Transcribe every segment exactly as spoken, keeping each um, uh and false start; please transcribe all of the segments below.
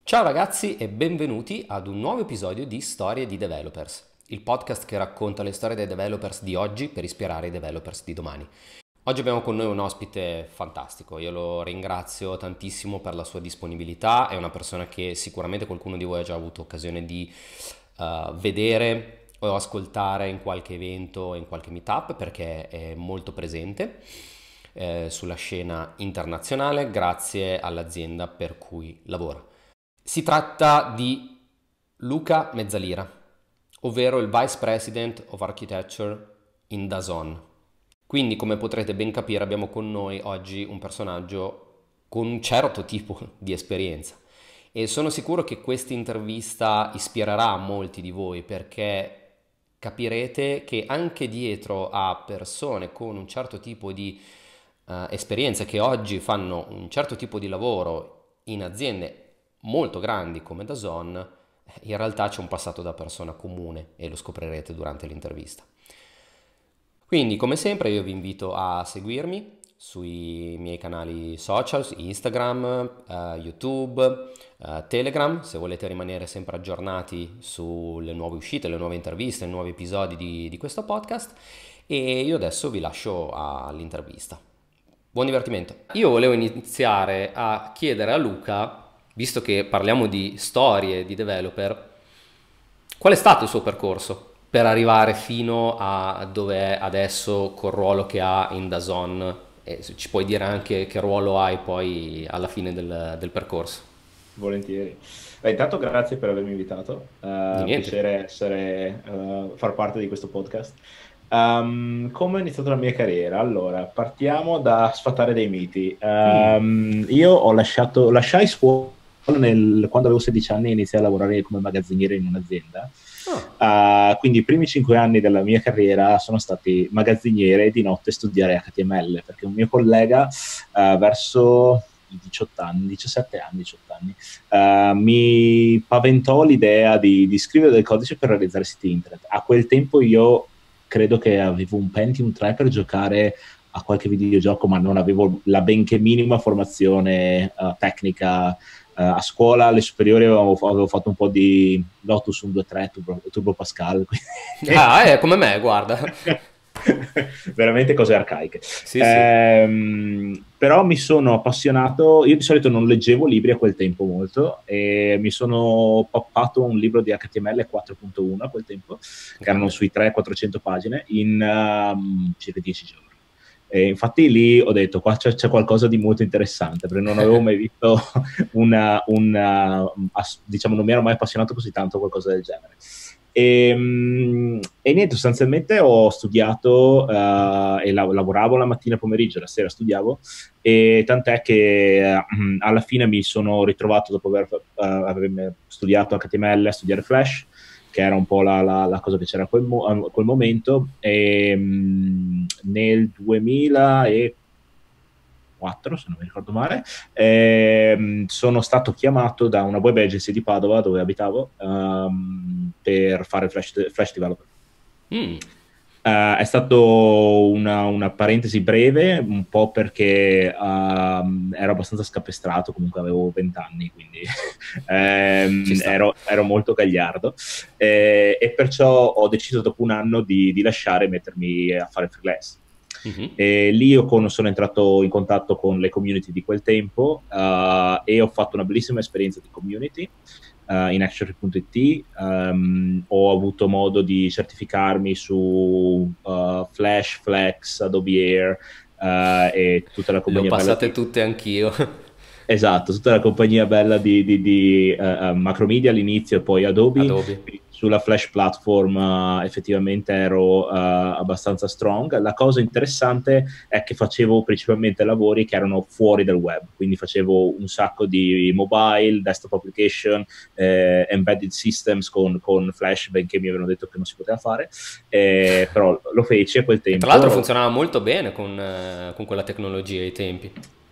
Ciao ragazzi e benvenuti ad un nuovo episodio di Storie di Developers, il podcast che racconta le storie dei developers di oggi per ispirare i developers di domani. Oggi abbiamo con noi un ospite fantastico, io lo ringrazio tantissimo per la sua disponibilità, è una persona che sicuramente qualcuno di voi ha già avuto occasione di uh, vedere o ascoltare in qualche evento, in qualche meetup, perché è molto presente eh, sulla scena internazionale grazie all'azienda per cui lavora. Si tratta di Luca Mezzalira, ovvero il Vice President of Architecture in DAZN. Quindi, come potrete ben capire, abbiamo con noi oggi un personaggio con un certo tipo di esperienza. E sono sicuro che questa intervista ispirerà molti di voi perché capirete che anche dietro a persone con un certo tipo di uh, esperienza che oggi fanno un certo tipo di lavoro in aziende molto grandi come DAZN, in realtà c'è un passato da persona comune e lo scoprirete durante l'intervista. Quindi, come sempre, io vi invito a seguirmi sui miei canali social, Instagram, uh, YouTube, uh, Telegram, se volete rimanere sempre aggiornati sulle nuove uscite, le nuove interviste, i nuovi episodi di, di questo podcast. E io adesso vi lascio all'intervista. Buon divertimento. Io volevo iniziare a chiedere a Luca, visto che parliamo di storie di developer, qual è stato il suo percorso per arrivare fino a dove è adesso col ruolo che ha in DAZN? E ci puoi dire anche che ruolo hai poi alla fine del, del percorso? Volentieri. Beh, intanto grazie per avermi invitato, Di uh, niente. piacere essere, uh, far parte di questo podcast. Um, come ho iniziato la mia carriera? Allora, partiamo da sfatare dei miti. Mm. Um, io ho lasciato, lasciai scuola nel, quando avevo sedici anni e iniziai a lavorare come magazziniere in un'azienda. Ah, Uh, quindi i primi cinque anni della mia carriera sono stati magazziniere e di notte studiare H T M L, perché un mio collega uh, verso i diciotto anni, diciassette anni, diciotto anni, uh, mi paventò l'idea di, di scrivere del codice per realizzare siti internet. A quel tempo io credo che avevo un Pentium tre per giocare a qualche videogioco, ma non avevo la benché minima formazione uh, tecnica. Uh, a scuola, alle superiori, avevo, avevo fatto un po' di Lotus uno due tre, Turbo, Turbo Pascal. ah è come me, guarda. Veramente cose arcaiche. Sì, sì. Ehm, però mi sono appassionato, io di solito non leggevo libri a quel tempo molto, e mi sono poppato un libro di H T M L quattro punto uno a quel tempo, che erano Grande. sui trecento quattrocento pagine, in um, circa dieci giorni. E infatti lì ho detto, qua c'è, c'è qualcosa di molto interessante, perché non avevo mai visto una, una, diciamo, non mi ero mai appassionato così tanto a qualcosa del genere. E, e niente, sostanzialmente ho studiato uh, e la, lavoravo la mattina e pomeriggio, la sera studiavo, e tant'è che uh, alla fine mi sono ritrovato, dopo aver, uh, aver studiato H T M L, a studiare Flash, che era un po' la, la, la cosa che c'era a quel, mo- a quel momento, e um, nel duemilaquattro, se non mi ricordo male, ehm, sono stato chiamato da una web agency di Padova, dove abitavo, um, per fare Flash, Flash Developer. Mm. Uh, è stato una, una parentesi breve, un po' perché um, ero abbastanza scapestrato, comunque avevo venti anni, quindi Ci ehm, sta. ero, ero molto gagliardo, eh, e perciò ho deciso dopo un anno di, di lasciare e mettermi a fare freelance. Mhm. E lì io con, sono entrato in contatto con le community di quel tempo, uh, e ho fatto una bellissima esperienza di community. Uh, in Actionary punto it, um, ho avuto modo di certificarmi su uh, Flash, Flex, Adobe Air, uh, e tutta la Le ho compagnia bella passate di... tutte anch'io. Esatto, tutta la compagnia bella di, di, di uh, uh, Macromedia all'inizio e poi Adobe. Adobe. Sulla Flash Platform uh, effettivamente ero uh, abbastanza strong. La cosa interessante è che facevo principalmente lavori che erano fuori dal web, quindi facevo un sacco di mobile, desktop application, eh, embedded systems con, con Flash, benché mi avevano detto che non si poteva fare, eh, però lo feci a quel E tra l'altro tempo. funzionava molto bene con, eh, con quella tecnologia ai tempi.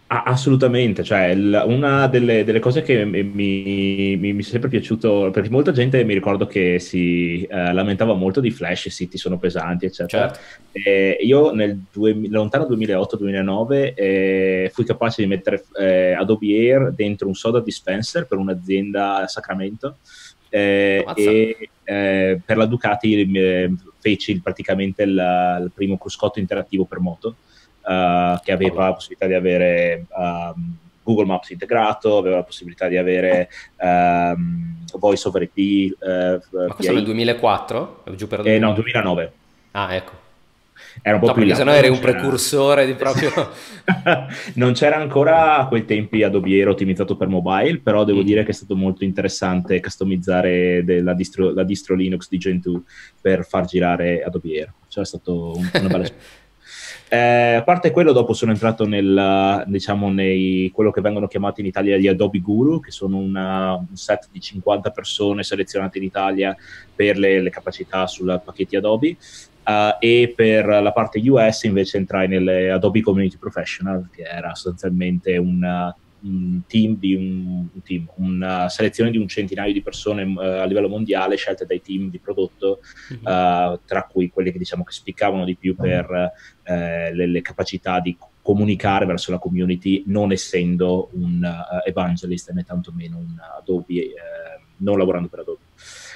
Ah, assolutamente, cioè il- una delle, delle cose che mi, mi, mi- mi è sempre piaciuto, perché molta gente mi ricordo che si eh, lamentava molto di Flash, i siti sono pesanti, eccetera. Certo. E io nel duemila lontano duemilaotto-duemilanove eh, fui capace di mettere eh, Adobe Air dentro un soda dispenser per un'azienda a Sacramento eh, Ammazza. e eh, per la Ducati eh, feci praticamente il, il primo cruscotto interattivo per moto uh, che aveva Cavolo. la possibilità di avere um, Google Maps integrato, aveva la possibilità di avere um, Voice over I P uh, Ma questo via nel I P. duemilaquattro? È giù per Eh, no, il... duemilanove. Ah, ecco. Era un po' No, più in perché là, sennò poi eri non un c'era, precursore di proprio... non c'era ancora a quei tempi Adobe Air ottimizzato per mobile, però devo dire Mhm. che è stato molto interessante customizzare la distro, la distro Linux di Gentoo per far girare Adobe Air. Cioè è stato un, una bella esperienza. Eh, a parte quello, dopo sono entrato nel, diciamo, nei quello che vengono chiamati in Italia gli Adobe Guru, che sono una, un set di cinquanta persone selezionate in Italia per le, le capacità sui pacchetti Adobe. Uh, e per la parte U S invece entrai nelle Adobe Community Professional, che era sostanzialmente una, un team di un, un team, una selezione di un centinaio di persone uh, a livello mondiale scelte dai team di prodotto, Mhm. uh, tra cui quelli che diciamo che spiccavano di più per uh, le, le capacità di comunicare verso la community, non essendo un uh, evangelist né tantomeno un Adobe, eh, non lavorando per Adobe.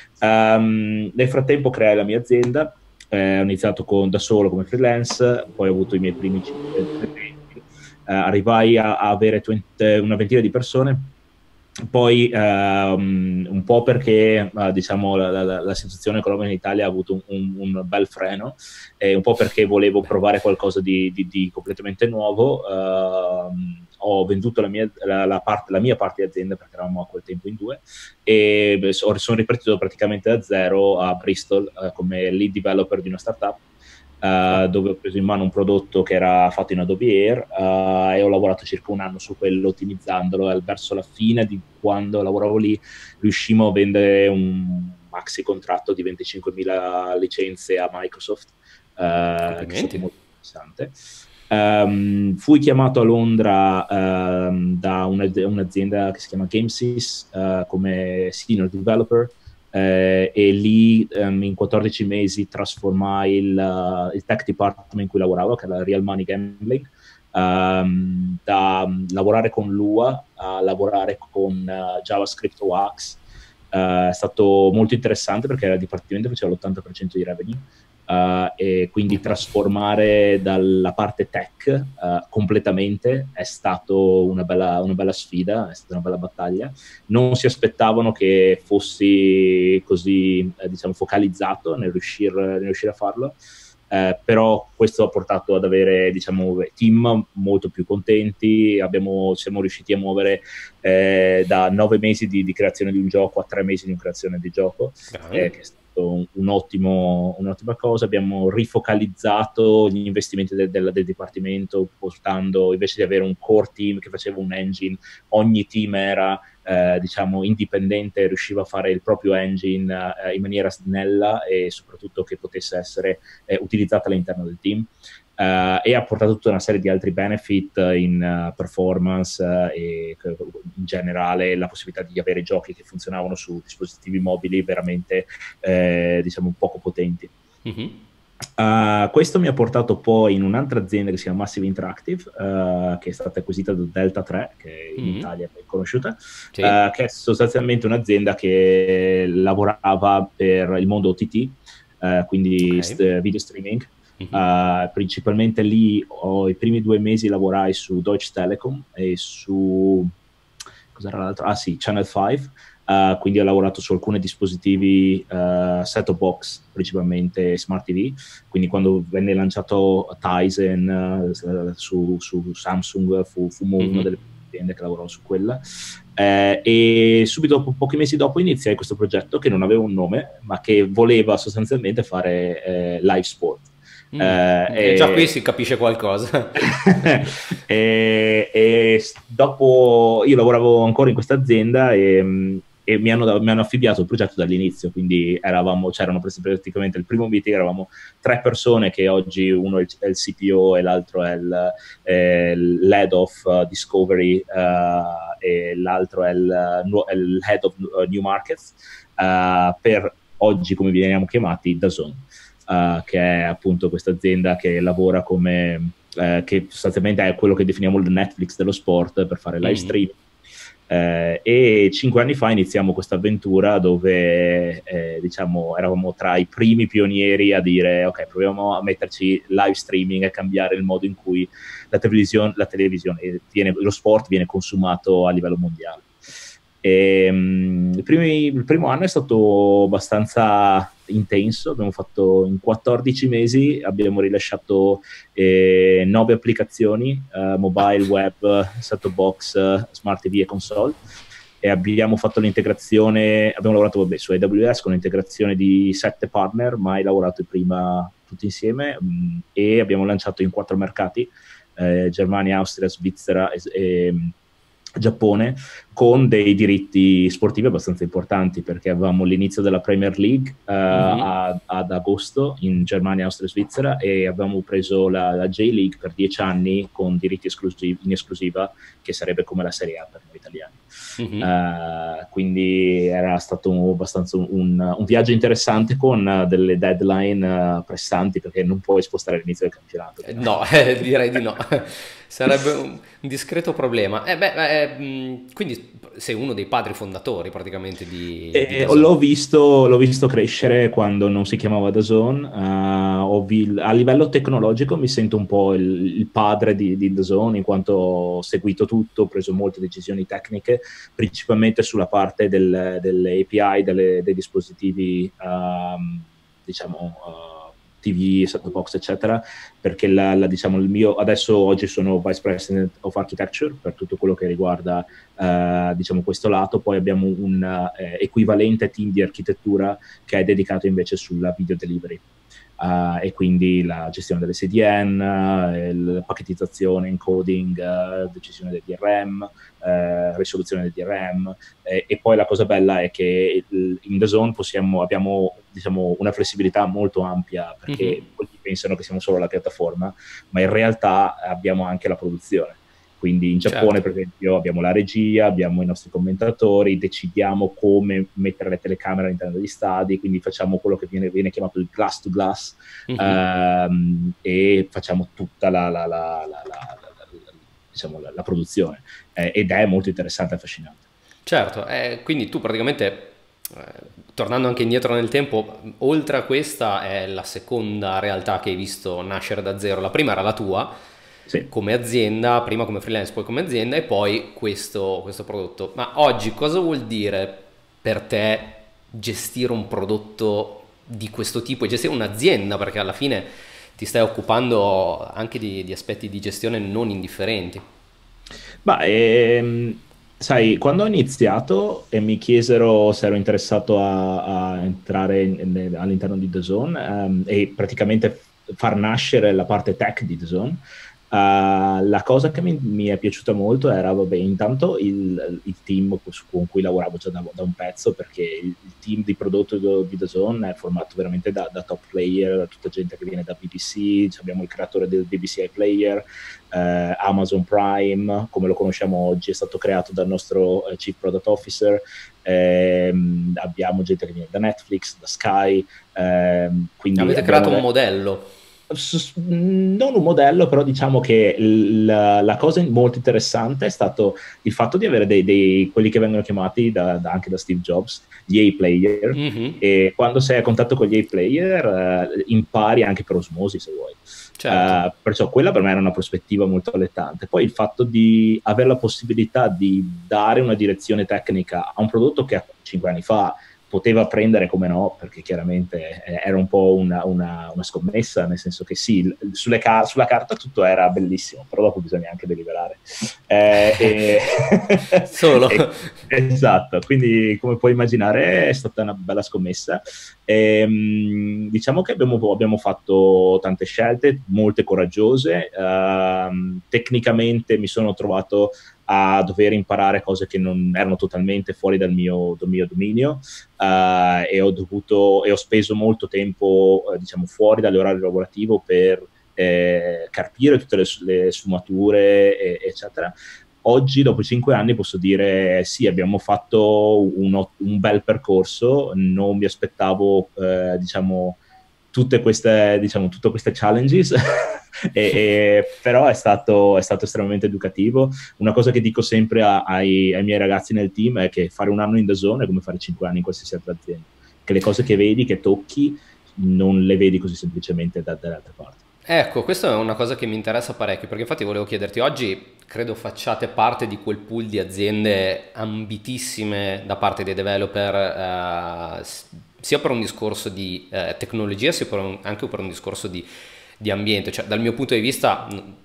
Um, nel frattempo creai la mia azienda. Eh, ho iniziato con, da solo come freelance, poi ho avuto i miei primi cinque clienti, eh, arrivai a, a avere venti, una ventina di persone, poi ehm, un po' perché eh, diciamo, la, la, la situazione economica in Italia ha avuto un, un, un bel freno, e un po' perché volevo Beh. provare qualcosa di, di, di completamente nuovo. ehm, ho venduto la mia, la, la, parte, la mia parte di azienda, perché eravamo a quel tempo in due, e beh, sono ripartito praticamente da zero a Bristol eh, come lead developer di una startup, Uh, Ah. dove ho preso in mano un prodotto che era fatto in Adobe Air uh, e ho lavorato circa un anno su quello, ottimizzandolo, e verso la fine di quando lavoravo lì riuscimmo a vendere un maxi contratto di venticinquemila licenze a Microsoft, uh, che è stato Complimenti. molto interessante. Um, fui chiamato a Londra um, da una, un'azienda che si chiama Gamesys uh, come senior developer. Eh, e lì um, in quattordici mesi trasformai il, uh, il tech department in cui lavoravo, che era la Real Money Gambling, um, da um, lavorare con Lua a lavorare con uh, JavaScript o Axe. Uh, è stato molto interessante perché il dipartimento faceva l'ottanta per cento di revenue. Uh, e quindi trasformare dalla parte tech uh, completamente è stato una bella, una bella sfida, è stata una bella battaglia. Non si aspettavano che fossi così eh, diciamo focalizzato nel riuscire, nel riuscire a farlo, eh, però questo ha portato ad avere diciamo team molto più contenti. Abbiamo, siamo riusciti a muovere eh, da nove mesi di, di creazione di un gioco a tre mesi di creazione di gioco, eh, Grande. che è stato un, un ottimo, un'ottima cosa. Abbiamo rifocalizzato gli investimenti del, del, del dipartimento, portando, invece di avere un core team che faceva un engine, ogni team era eh, diciamo indipendente, riusciva a fare il proprio engine eh, in maniera snella e soprattutto che potesse essere eh, utilizzata all'interno del team. Uh, e ha portato tutta una serie di altri benefit in uh, performance uh, e in generale la possibilità di avere giochi che funzionavano su dispositivi mobili veramente eh, diciamo poco potenti. Mm-hmm. Uh, questo mi ha portato poi in un'altra azienda che si chiama Massive Interactive, uh, che è stata acquisita da Delta tre, che in Mm-hmm. Italia è ben conosciuta, Sì. uh, che è sostanzialmente un'azienda che lavorava per il mondo O T T, uh, quindi Ok. st- video streaming. Mm-hmm. Uh, principalmente lì ho, i primi due mesi lavorai su Deutsche Telekom e su cos'era l'altro? Ah sì, Channel cinque. Uh, quindi ho lavorato su alcuni dispositivi uh, set-top box, principalmente Smart T V. Quindi quando venne lanciato Tizen uh, su, su Samsung fu, fummo mm-hmm. una delle aziende che lavorò su quella. Eh, e subito dopo, pochi mesi dopo, iniziai questo progetto che non aveva un nome, ma che voleva sostanzialmente fare eh, live sport. Mm. Eh, E già qui si capisce qualcosa. e, e dopo io lavoravo ancora in questa azienda e, e mi hanno, mi hanno affibbiato il progetto dall'inizio, quindi eravamo, c'erano praticamente il primo meeting, eravamo tre persone che oggi uno è il, è il C P O e l'altro è il, è l'Head of uh, Discovery uh, e l'altro è il, è il Head of New Markets, uh, per oggi come veniamo chiamati DAZN, uh, che è appunto questa azienda che lavora come, uh, che sostanzialmente è quello che definiamo il Netflix dello sport per fare live streaming. Eh, e cinque anni fa iniziamo questa avventura dove eh, diciamo eravamo tra i primi pionieri a dire ok, proviamo a metterci live streaming e cambiare il modo in cui la televisione, la televisione viene, lo sport viene consumato a livello mondiale. E, um, il, primi, il primo anno è stato abbastanza intenso, abbiamo fatto in quattordici mesi, abbiamo rilasciato eh, nove applicazioni, uh, mobile, web, set-top box, uh, smart T V e console, e abbiamo fatto l'integrazione, abbiamo lavorato vabbè, su A W S con l'integrazione di sette partner, mai lavorato prima tutti insieme, mh, e abbiamo lanciato in quattro mercati, eh, Germania, Austria, Svizzera e, e Giappone, con dei diritti sportivi abbastanza importanti, perché avevamo l'inizio della Premier League uh, mm-hmm. a, ad agosto in Germania, Austria e Svizzera, e avevamo preso la, la J-League per dieci anni con diritti esclusivi, in esclusiva, che sarebbe come la Serie A per noi italiani. Mm-hmm. Uh, quindi era stato abbastanza un, un, un viaggio interessante con uh, delle deadline uh, pressanti, perché non puoi spostare l'inizio del campionato. Eh, no, eh, direi di no. Sarebbe un, un discreto problema. Eh, beh, eh, quindi sei uno dei padri fondatori praticamente di, eh, di DAZN. L'ho visto, l'ho visto crescere quando non si chiamava DAZN. Uh, ho vi, a livello tecnologico mi sento un po' il, il padre di, di DAZN, in quanto ho seguito tutto, ho preso molte decisioni tecniche, principalmente sulla parte del, delle A P I, delle, dei dispositivi, um, diciamo... Uh, T V, set-top box, eccetera, perché la, la, diciamo, il mio, adesso oggi sono Vice President of Architecture per tutto quello che riguarda uh, diciamo questo lato. Poi abbiamo un uh, equivalente team di architettura che è dedicato invece sulla video delivery. Uh, e quindi la gestione delle C D N, uh, la pacchettizzazione, encoding, uh, decisione del D R M, uh, risoluzione del D R M, eh, e poi la cosa bella è che in DAZN possiamo, abbiamo diciamo, una flessibilità molto ampia, perché mm-hmm. molti pensano che siamo solo la piattaforma, ma in realtà abbiamo anche la produzione. Quindi in Giappone, certo. per esempio, abbiamo la regia, abbiamo i nostri commentatori, decidiamo come mettere le telecamere all'interno degli stadi, quindi facciamo quello che viene, viene chiamato il glass to glass, mm-hmm. ehm, e facciamo tutta la, la, la, la, la, la, diciamo, la, la produzione, eh, ed è molto interessante e affascinante. Certo, eh, quindi tu praticamente, eh, tornando anche indietro nel tempo, oltre a questa è la seconda realtà che hai visto nascere da zero. La prima era la tua, sì. come azienda, prima come freelance, poi come azienda, e poi questo, questo prodotto. Ma oggi cosa vuol dire per te gestire un prodotto di questo tipo e gestire un'azienda? Perché alla fine ti stai occupando anche di, di aspetti di gestione non indifferenti. Ma ehm, sai, quando ho iniziato e mi chiesero se ero interessato a, a entrare in, in, all'interno di DAZN, um, e praticamente far nascere la parte tech di DAZN, Uh, la cosa che mi, mi è piaciuta molto era, vabbè, intanto il, il team con cui lavoravo già da, da un pezzo, perché il, il team di prodotto di DAZN è formato veramente da, da top player, tutta gente che viene da B B C, abbiamo il creatore del B B C iPlayer, uh, Amazon Prime, come lo conosciamo oggi, è stato creato dal nostro uh, Chief Product Officer, um, abbiamo gente che viene da Netflix, da Sky, um, quindi avete creato un modello. Non un modello, però diciamo che la, la cosa molto interessante è stato il fatto di avere dei, dei quelli che vengono chiamati da, da, anche da Steve Jobs, gli A-player, mm-hmm. e quando sei a contatto con gli A-player uh, impari anche per osmosi, se vuoi. Certo. Uh, perciò quella per me era una prospettiva molto allettante. Poi il fatto di avere la possibilità di dare una direzione tecnica a un prodotto che a cinque anni fa poteva prendere, come no, perché chiaramente era un po' una, una, una scommessa, nel senso che sì, sulle car- sulla carta tutto era bellissimo, però dopo bisogna anche deliberare. Eh, e... Solo. e, esatto, quindi come puoi immaginare è stata una bella scommessa. E, diciamo che abbiamo, abbiamo fatto tante scelte, molte coraggiose. Uh, tecnicamente mi sono trovato a dover imparare cose che non erano totalmente fuori dal mio, dal mio dominio, uh, e ho dovuto e ho speso molto tempo, uh, diciamo, fuori dall'orario lavorativo per eh, carpire tutte le, le sfumature, e, eccetera. Oggi, dopo cinque anni, posso dire sì, abbiamo fatto un, un bel percorso, non mi aspettavo, eh, diciamo, tutte queste, diciamo, tutte queste challenges, e, e, però è stato, è stato estremamente educativo. Una cosa che dico sempre a, ai, ai miei ragazzi nel team è che fare un anno in DAZN è come fare cinque anni in qualsiasi altra azienda, che le cose che vedi, che tocchi, non le vedi così semplicemente da, dalle altre parti. Ecco, questa è una cosa che mi interessa parecchio, perché infatti volevo chiederti, oggi credo facciate parte di quel pool di aziende ambitissime da parte dei developer, eh, sia per un discorso di eh, tecnologia, sia per un, anche per un discorso di, di ambiente. Cioè, dal mio punto di vista,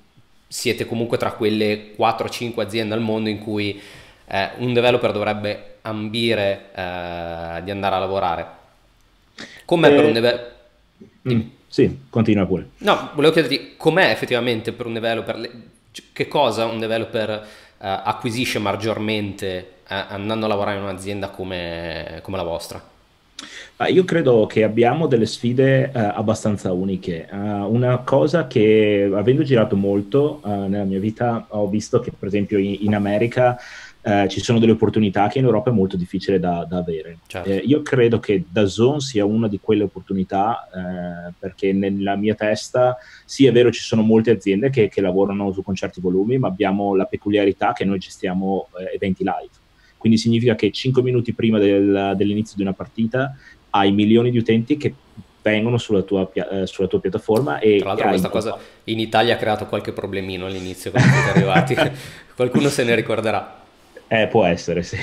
siete comunque tra quelle quattro cinque aziende al mondo in cui eh, un developer dovrebbe ambire eh, di andare a lavorare. Com'è eh, per un developer? Mm, sì, continua pure. No, volevo chiederti com'è effettivamente per un developer, che cosa un developer uh, acquisisce maggiormente uh, andando a lavorare in un'azienda come, come la vostra? Ah, io credo che abbiamo delle sfide uh, abbastanza uniche. Uh, una cosa che, avendo girato molto uh, nella mia vita, ho visto che per esempio in, in America uh, ci sono delle opportunità che in Europa è molto difficile da, da avere. Certo. Eh, io credo che DAZN sia una di quelle opportunità, uh, perché nella mia testa, sì, è vero, ci sono molte aziende che, che lavorano su, con certi volumi, ma abbiamo la peculiarità che noi gestiamo uh, eventi live. Quindi significa che cinque minuti prima del, dell'inizio di una partita hai milioni di utenti che vengono sulla tua, eh, sulla tua piattaforma. E tra l'altro questa cosa in Italia ha creato qualche problemino all'inizio quando siete arrivati. Qualcuno se ne ricorderà. Eh, può essere, sì.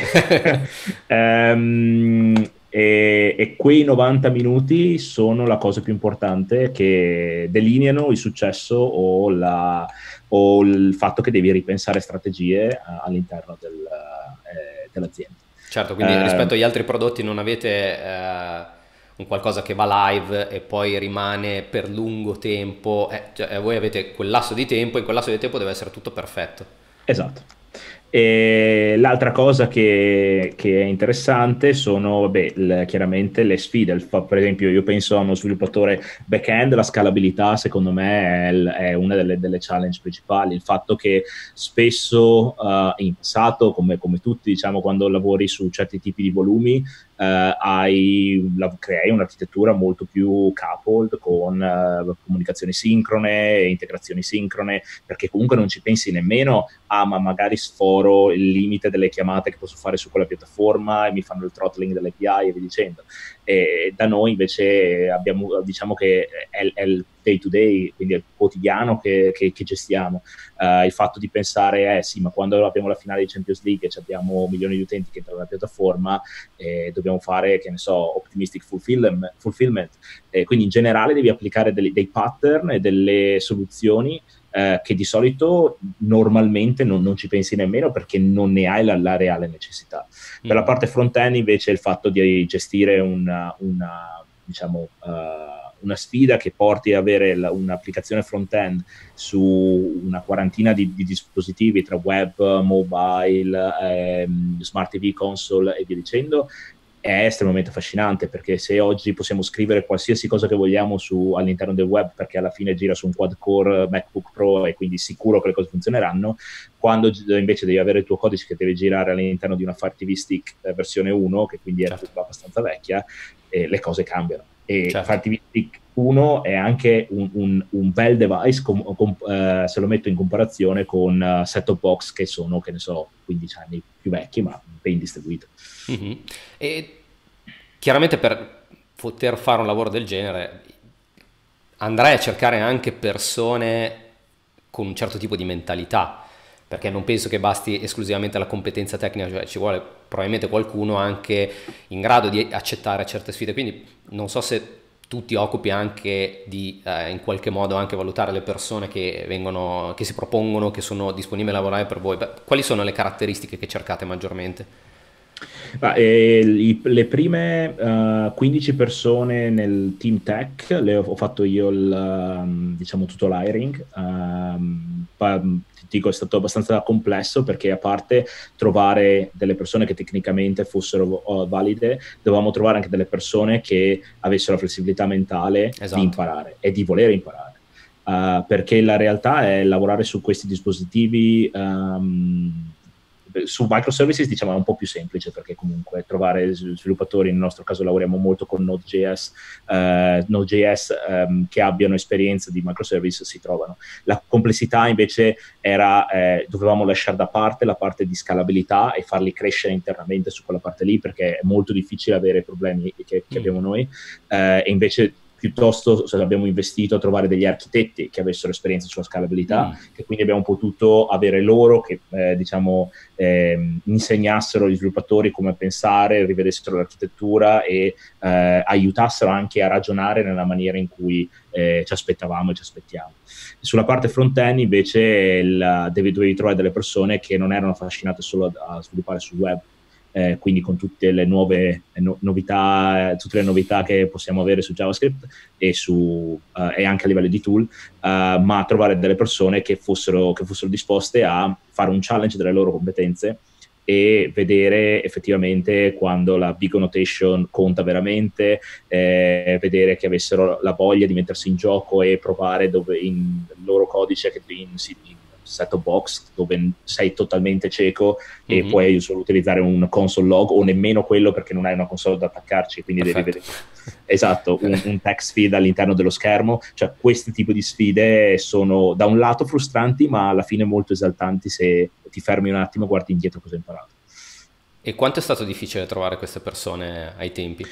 um, e, e quei novanta minuti sono la cosa più importante che delineano il successo o, la, o il fatto che devi ripensare strategie uh, all'interno del, uh, dell'azienda. Certo, quindi uh, rispetto agli altri prodotti non avete eh, un qualcosa che va live e poi rimane per lungo tempo, eh, cioè, voi avete quel lasso di tempo e in quel lasso di tempo deve essere tutto perfetto. Esatto. E l'altra cosa che, che è interessante sono, vabbè, le, chiaramente le sfide. Per esempio, io penso a uno sviluppatore back-end, la scalabilità secondo me è, è una delle, delle challenge principali. Il fatto che spesso uh, in passato, come, come tutti, diciamo, quando lavori su certi tipi di volumi, Uh, hai, la, crei un'architettura molto più coupled con uh, comunicazioni sincrone e integrazioni sincrone, perché comunque non ci pensi nemmeno a ma magari sforo il limite delle chiamate che posso fare su quella piattaforma e mi fanno il throttling dell'A P I e via dicendo. E da noi invece abbiamo, diciamo che è, è il day to day, quindi è il quotidiano che, che, che gestiamo. Uh, il fatto di pensare, eh sì, ma quando abbiamo la finale di Champions League e abbiamo milioni di utenti che entrano nella piattaforma, eh, dobbiamo fare, che ne so, optimistic fulfillment, fulfillment. Eh, quindi in generale devi applicare dei, dei pattern e delle soluzioni eh, che di solito normalmente non, non ci pensi nemmeno, perché non ne hai la, la reale necessità. Mm. Per la parte front-end invece il fatto di gestire una, una diciamo, uh, una sfida che porti ad avere la, un'applicazione front-end su una quarantina di, di dispositivi tra web, mobile, ehm, smart T V, console e via dicendo, è estremamente affascinante, perché se oggi possiamo scrivere qualsiasi cosa che vogliamo su, all'interno del web, perché alla fine gira su un quad-core MacBook Pro e quindi sicuro che le cose funzioneranno, quando invece devi avere il tuo codice che deve girare all'interno di una Fire T V Stick eh, versione uno, che quindi è certo. abbastanza vecchia, eh, le cose cambiano. E certo. Fire T V Stick uno è anche un, un, un bel device com, com, eh, se lo metto in comparazione con uh, set-top box che sono, che ne so, quindici anni più vecchi, ma ben distribuiti. Mm-hmm. E chiaramente per poter fare un lavoro del genere andrai a cercare anche persone con un certo tipo di mentalità, perché non penso che basti esclusivamente la competenza tecnica, cioè ci vuole probabilmente qualcuno anche in grado di accettare certe sfide. Quindi non so se tu ti occupi anche di eh, in qualche modo anche valutare le persone che vengono, che si propongono, che sono disponibili a lavorare per voi. Beh, quali sono le caratteristiche che cercate maggiormente? Ah, e le prime uh, quindici persone nel team tech le ho, ho fatto io il, um, diciamo tutto l'hiring, um, ti dico, è stato abbastanza complesso, perché a parte trovare delle persone che tecnicamente fossero uh, valide, dovevamo trovare anche delle persone che avessero la flessibilità mentale Esatto. di imparare e di voler imparare, uh, perché la realtà è lavorare su questi dispositivi um, su microservices, diciamo, è un po' più semplice, perché comunque trovare sviluppatori, nel nostro caso lavoriamo molto con Node.js, uh, Node.js um, che abbiano esperienza di microservice si trovano. La complessità invece era, eh, dovevamo lasciare da parte la parte di scalabilità e farli crescere internamente su quella parte lì, perché è molto difficile avere i problemi che, che mm. abbiamo noi, uh, e invece piuttosto abbiamo investito a trovare degli architetti che avessero esperienza sulla scalabilità, mm. che quindi abbiamo potuto avere loro che eh, diciamo eh, insegnassero agli sviluppatori come pensare, rivedessero l'architettura e eh, aiutassero anche a ragionare nella maniera in cui eh, ci aspettavamo e ci aspettiamo. Sulla parte front-end invece il, devi, dovevi trovare delle persone che non erano affascinate solo a, a sviluppare sul web, Eh, quindi con tutte le nuove no, novità, tutte le novità che possiamo avere su JavaScript e, su, uh, e anche a livello di tool, uh, ma trovare delle persone che fossero, che fossero disposte a fare un challenge delle loro competenze e vedere effettivamente quando la big annotation conta veramente, eh, vedere che avessero la voglia di mettersi in gioco e provare dove in il loro codice che in, in set-top box dove sei totalmente cieco mm-hmm. e puoi solo utilizzare un console log o nemmeno quello, perché non hai una console da attaccarci, quindi Perfetto. devi vedere esatto un, un text feed all'interno dello schermo. Cioè questi tipi di sfide sono da un lato frustranti, ma alla fine molto esaltanti se ti fermi un attimo, guardi indietro cosa hai imparato. E quanto è stato difficile trovare queste persone ai tempi?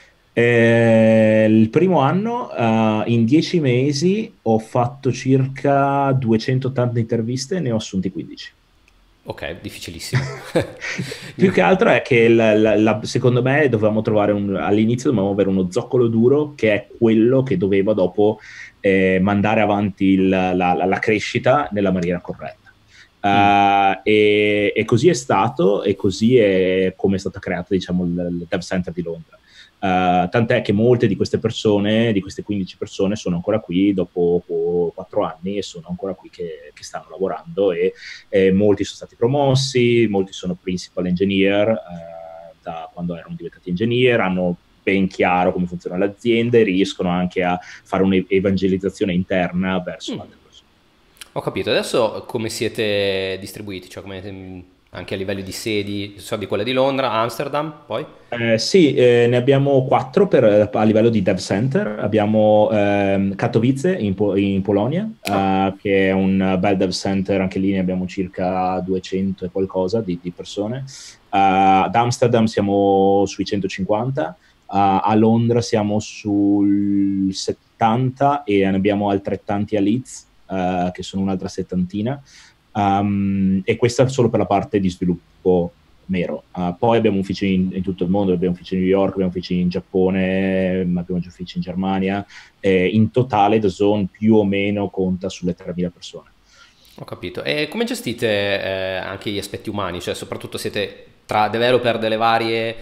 Eh, il primo anno, uh, in dieci mesi, ho fatto circa duecentottanta interviste e ne ho assunti quindici. Ok, difficilissimo. Più che altro è che la, la, la, secondo me dovevamo trovare un, all'inizio dovevamo avere uno zoccolo duro, che è quello che doveva dopo eh, mandare avanti il, la, la, la crescita nella maniera corretta. Uh, mm. e, e così è stato, e così è come è stata creata, diciamo, il, il Dev Center di Londra. Uh, tant'è che molte di queste persone, di queste quindici persone, sono ancora qui dopo quattro anni e sono ancora qui che, che stanno lavorando, e, e molti sono stati promossi, molti sono principal engineer uh, da quando erano diventati engineer, hanno ben chiaro come funziona l'azienda e riescono anche a fare un'evangelizzazione interna verso mm. altre persone. Ho capito. Adesso come siete distribuiti? Cioè come anche a livello di sedi, so di quella di Londra, Amsterdam, poi? Eh, sì, eh, ne abbiamo quattro per, a livello di dev center. Abbiamo ehm, Katowice in, po- in Polonia, oh. uh, che è un bel dev center, anche lì ne abbiamo circa duecento e qualcosa di, di persone. Uh, ad Amsterdam siamo sui centocinquanta, uh, a Londra siamo sul settanta e ne abbiamo altrettanti a Leeds, uh, che sono un'altra settantina. Um, e questa solo per la parte di sviluppo mero. Uh, poi abbiamo uffici in, in tutto il mondo, abbiamo uffici in New York, abbiamo uffici in Giappone, abbiamo uffici in Germania. Eh, in totale The Zone più o meno conta sulle tremila persone. Ho capito. E come gestite eh, anche gli aspetti umani? Cioè soprattutto siete tra developer delle varie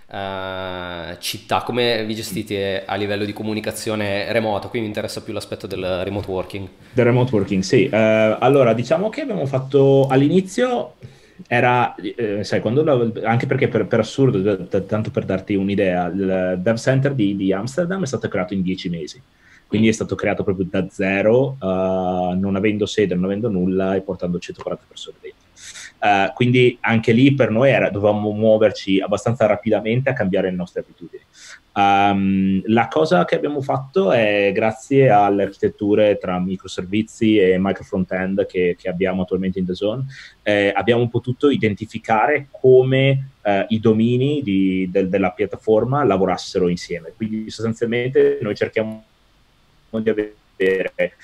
uh, città, come vi gestite a livello di comunicazione remota? Qui mi interessa più l'aspetto del remote working. Del remote working, sì. Uh, allora, diciamo che abbiamo fatto all'inizio, era, eh, sai, quando la, anche perché per, per assurdo, d- d- tanto per darti un'idea, il Dev Center di, di Amsterdam è stato creato in dieci mesi. Quindi è stato creato proprio da zero, uh, non avendo sede, non avendo nulla e portando centoquaranta persone dentro. Uh, quindi anche lì per noi era, dovevamo muoverci abbastanza rapidamente a cambiare le nostre abitudini. Um, la cosa che abbiamo fatto è, grazie alle architetture tra microservizi e micro front-end che, che abbiamo attualmente in The Zone, eh, abbiamo potuto identificare come eh, i domini di, del, della piattaforma lavorassero insieme. Quindi sostanzialmente noi cerchiamo di avere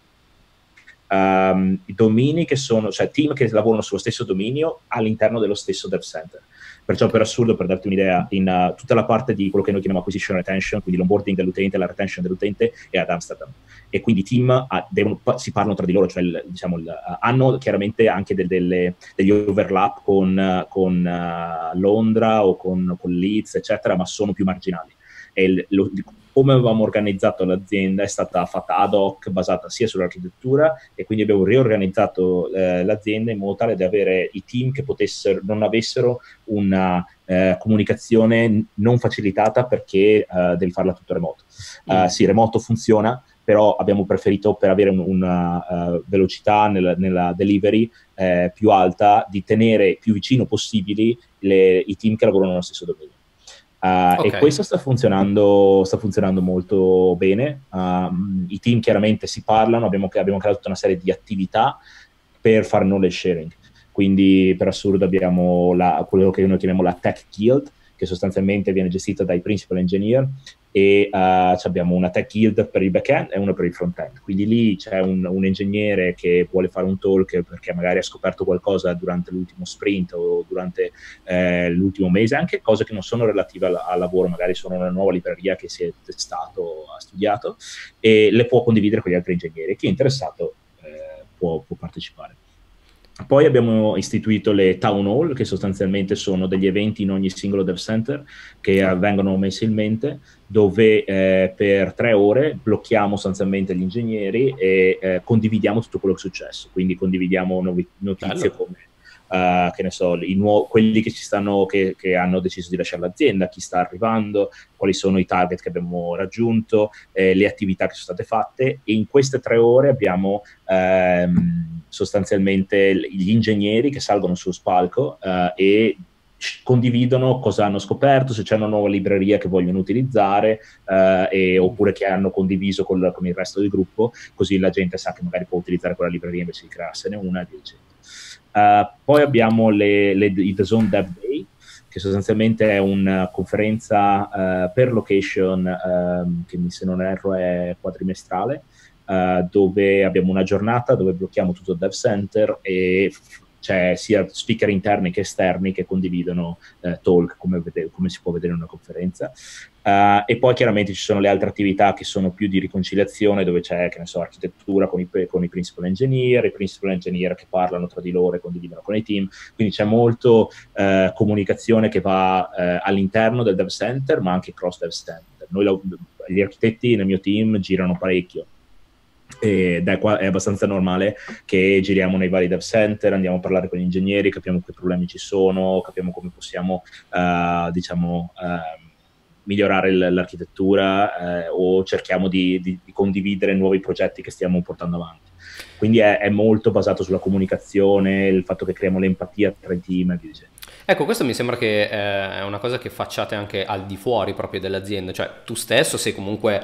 um, i domini che sono, cioè team che lavorano sullo stesso dominio all'interno dello stesso dev center. Perciò, per assurdo, per darti un'idea, in uh, tutta la parte di quello che noi chiamiamo acquisition retention, quindi l'onboarding dell'utente, la retention dell'utente, è ad Amsterdam. E quindi i team uh, devono, si parlano tra di loro, cioè il, diciamo, il, uh, hanno chiaramente anche del, delle, degli overlap con, uh, con uh, Londra o con, con Leeds, eccetera, ma sono più marginali. E il, lo, come avevamo organizzato l'azienda è stata fatta ad hoc, basata sia sull'architettura, e quindi abbiamo riorganizzato eh, l'azienda in modo tale da avere i team che potessero, non avessero una eh, comunicazione non facilitata perché eh, devi farla tutto remoto. Uh, sì, remoto funziona, però abbiamo preferito, per avere un, una uh, velocità nella, nella delivery eh, più alta, di tenere più vicino possibili le, i team che lavorano nello stesso dominio. Uh, okay. E questo sta funzionando, sta funzionando molto bene. Um, I team chiaramente si parlano, abbiamo, abbiamo creato tutta una serie di attività per fare knowledge sharing. Quindi, per assurdo, abbiamo la, quello che noi chiamiamo la Tech Guild, che sostanzialmente viene gestita dai principal engineer, e uh, abbiamo una tech guild per il back-end e una per il front-end. Quindi lì c'è un, un ingegnere che vuole fare un talk perché magari ha scoperto qualcosa durante l'ultimo sprint o durante eh, l'ultimo mese, anche cose che non sono relative al, al lavoro, magari sono una nuova libreria che si è testato, ha studiato, e le può condividere con gli altri ingegneri. Chi è interessato eh, può, può partecipare. Poi abbiamo istituito le Town Hall, che sostanzialmente sono degli eventi in ogni singolo dev center che avvengono mensilmente, dove eh, per tre ore blocchiamo sostanzialmente gli ingegneri e eh, condividiamo tutto quello che è successo. Quindi condividiamo novi- notizie Bello. come Uh, che ne so, i nuovi, quelli che ci stanno, che, che hanno deciso di lasciare l'azienda, chi sta arrivando, quali sono i target che abbiamo raggiunto, eh, le attività che sono state fatte. E in queste tre ore abbiamo ehm, sostanzialmente gli ingegneri che salgono sullo spalco uh, e condividono cosa hanno scoperto, se c'è una nuova libreria che vogliono utilizzare, uh, e, oppure che hanno condiviso col, con il resto del gruppo, così la gente sa che magari può utilizzare quella libreria invece di crearsene una, e via dicendo. Uh, poi abbiamo le, le, i The Zone Dev Day, che sostanzialmente è una conferenza uh, per location, uh, che se non erro è quadrimestrale, uh, dove abbiamo una giornata dove blocchiamo tutto il dev center e c'è sia speaker interni che esterni che condividono uh, talk, come, vede, come si può vedere in una conferenza. Uh, e poi chiaramente ci sono le altre attività che sono più di riconciliazione, dove c'è, che ne so, architettura con i, con i principal engineer, i principal engineer che parlano tra di loro e condividono con i team, quindi c'è molto uh, comunicazione che va uh, all'interno del dev center, ma anche cross dev center. Noi, lo, gli architetti nel mio team girano parecchio, ed è, qua, è abbastanza normale che giriamo nei vari dev center, andiamo a parlare con gli ingegneri, capiamo che problemi ci sono, capiamo come possiamo, uh, diciamo, uh, migliorare l'architettura, eh, o cerchiamo di, di, di condividere nuovi progetti che stiamo portando avanti. Quindi è, è molto basato sulla comunicazione, il fatto che creiamo l'empatia tra i team e via dicendo. Ecco, questo mi sembra che eh, è una cosa che facciate anche al di fuori proprio dell'azienda, cioè tu stesso sei comunque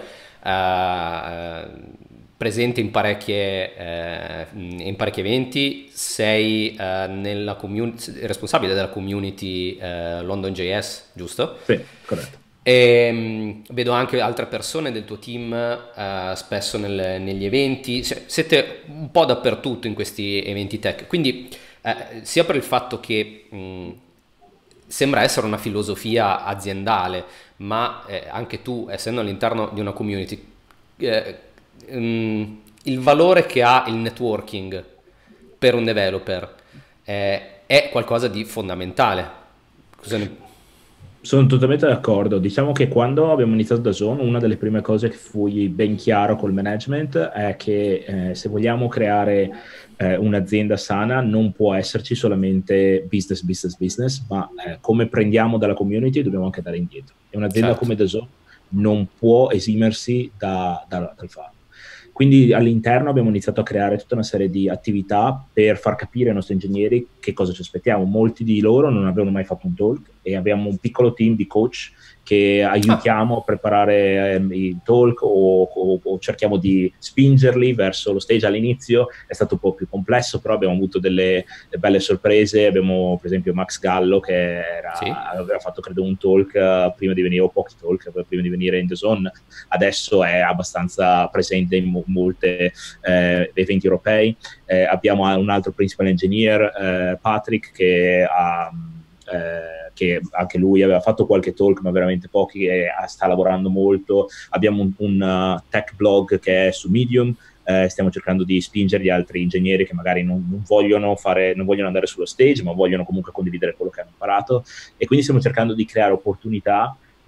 eh, presente in, parecchie, eh, in parecchi eventi, sei eh, nella community, responsabile della community eh, London J S, giusto? Sì, corretto. E, mh, vedo anche altre persone del tuo team uh, spesso nel, negli eventi, S- siete un po' dappertutto in questi eventi tech, quindi uh, sia per il fatto che mh, sembra essere una filosofia aziendale, ma eh, anche tu, essendo all'interno di una community, eh, mh, il valore che ha il networking per un developer eh, è qualcosa di fondamentale. Cosa ne Sono totalmente d'accordo. Diciamo che quando abbiamo iniziato da Zone, una delle prime cose che fui ben chiaro col management è che eh, se vogliamo creare eh, un'azienda sana non può esserci solamente business, business, business, ma eh, come prendiamo dalla community dobbiamo anche dare indietro. E un'azienda certo. come The Zone non può esimersi da, da, dal farlo. Quindi all'interno abbiamo iniziato a creare tutta una serie di attività per far capire ai nostri ingegneri che cosa ci aspettiamo. Molti di loro non avevano mai fatto un talk e abbiamo un piccolo team di coach che aiutiamo ah. a preparare ehm, i talk o, o, o cerchiamo di spingerli verso lo stage. All'inizio è stato un po' più complesso, però abbiamo avuto delle, delle belle sorprese. Abbiamo per esempio Max Gallo che era, sì. aveva fatto credo un talk uh, prima di venire, o pochi talk prima di venire in The Zone, adesso è abbastanza presente in mo- molte eh, eventi europei. Eh, abbiamo un altro principal engineer, eh, Patrick, che ha eh, che anche lui aveva fatto qualche talk ma veramente pochi e sta lavorando molto. Abbiamo un, un uh, tech blog che è su Medium, eh, stiamo cercando di spingere gli altri ingegneri che magari non, non vogliono fare, non vogliono andare sullo stage ma vogliono comunque condividere quello che hanno imparato, e quindi stiamo cercando di creare opportunità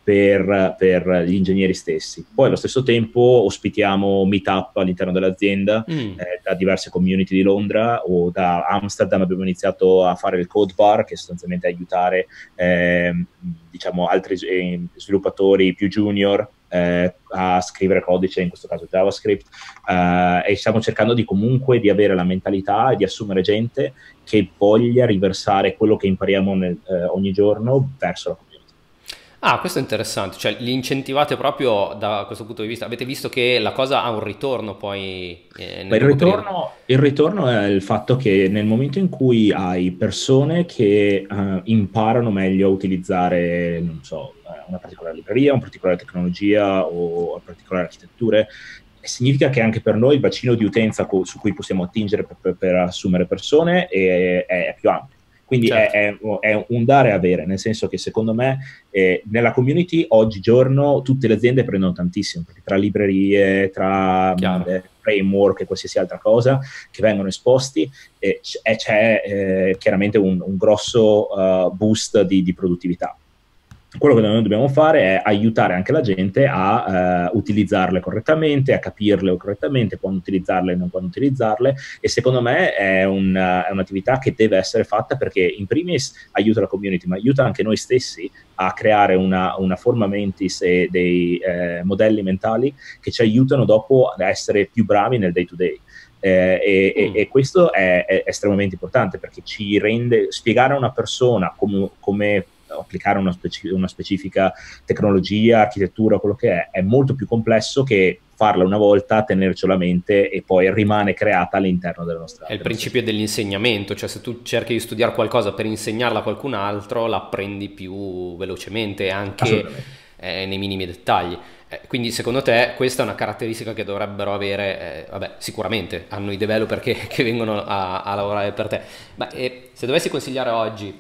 per, per gli ingegneri stessi. Poi allo stesso tempo ospitiamo meetup all'interno dell'azienda mm. eh, da diverse community di Londra, o da Amsterdam abbiamo iniziato a fare il Code Bar, che sostanzialmente è aiutare eh, diciamo altri eh, sviluppatori più junior eh, a scrivere codice, in questo caso JavaScript, eh, e stiamo cercando di comunque di avere la mentalità e di assumere gente che voglia riversare quello che impariamo nel, eh, ogni giorno verso la community. Ah, questo è interessante, cioè li incentivate proprio da questo punto di vista. Avete visto che la cosa ha un ritorno poi eh, nel il, ritorno, il ritorno è il fatto che nel momento in cui hai persone che uh, imparano meglio a utilizzare, non so, una particolare libreria, una particolare tecnologia o una particolare architetture, significa che anche per noi il bacino di utenza co- su cui possiamo attingere per, per, per assumere persone è, è più ampio. Quindi certo. è, è, è un dare e avere, nel senso che secondo me eh, nella community oggigiorno tutte le aziende prendono tantissimo, perché tra librerie, tra eh, framework e qualsiasi altra cosa che vengono esposti, eh, c- c'è eh, chiaramente un, un grosso uh, boost di, di produttività. Quello che noi dobbiamo fare è aiutare anche la gente a uh, utilizzarle correttamente, a capirle correttamente, quando utilizzarle e non quando utilizzarle, e secondo me è, un, uh, è un'attività che deve essere fatta, perché in primis aiuta la community, ma aiuta anche noi stessi a creare una, una forma mentis e dei eh, modelli mentali che ci aiutano dopo ad essere più bravi nel day to day. Eh, e, mm. e, e questo è, è estremamente importante, perché ci rende spiegare a una persona come, come applicare una, speci- una specifica tecnologia, architettura, quello che è, è molto più complesso che farla una volta, tenercela a mente e poi rimane creata all'interno della nostra. È il principio dell'insegnamento, cioè se tu cerchi di studiare qualcosa per insegnarla a qualcun altro, la apprendi più velocemente, anche eh, nei minimi dettagli. Eh, quindi secondo te questa è una caratteristica che dovrebbero avere, eh, vabbè, sicuramente hanno i developer che, che vengono a, a lavorare per te, ma eh, se dovessi consigliare oggi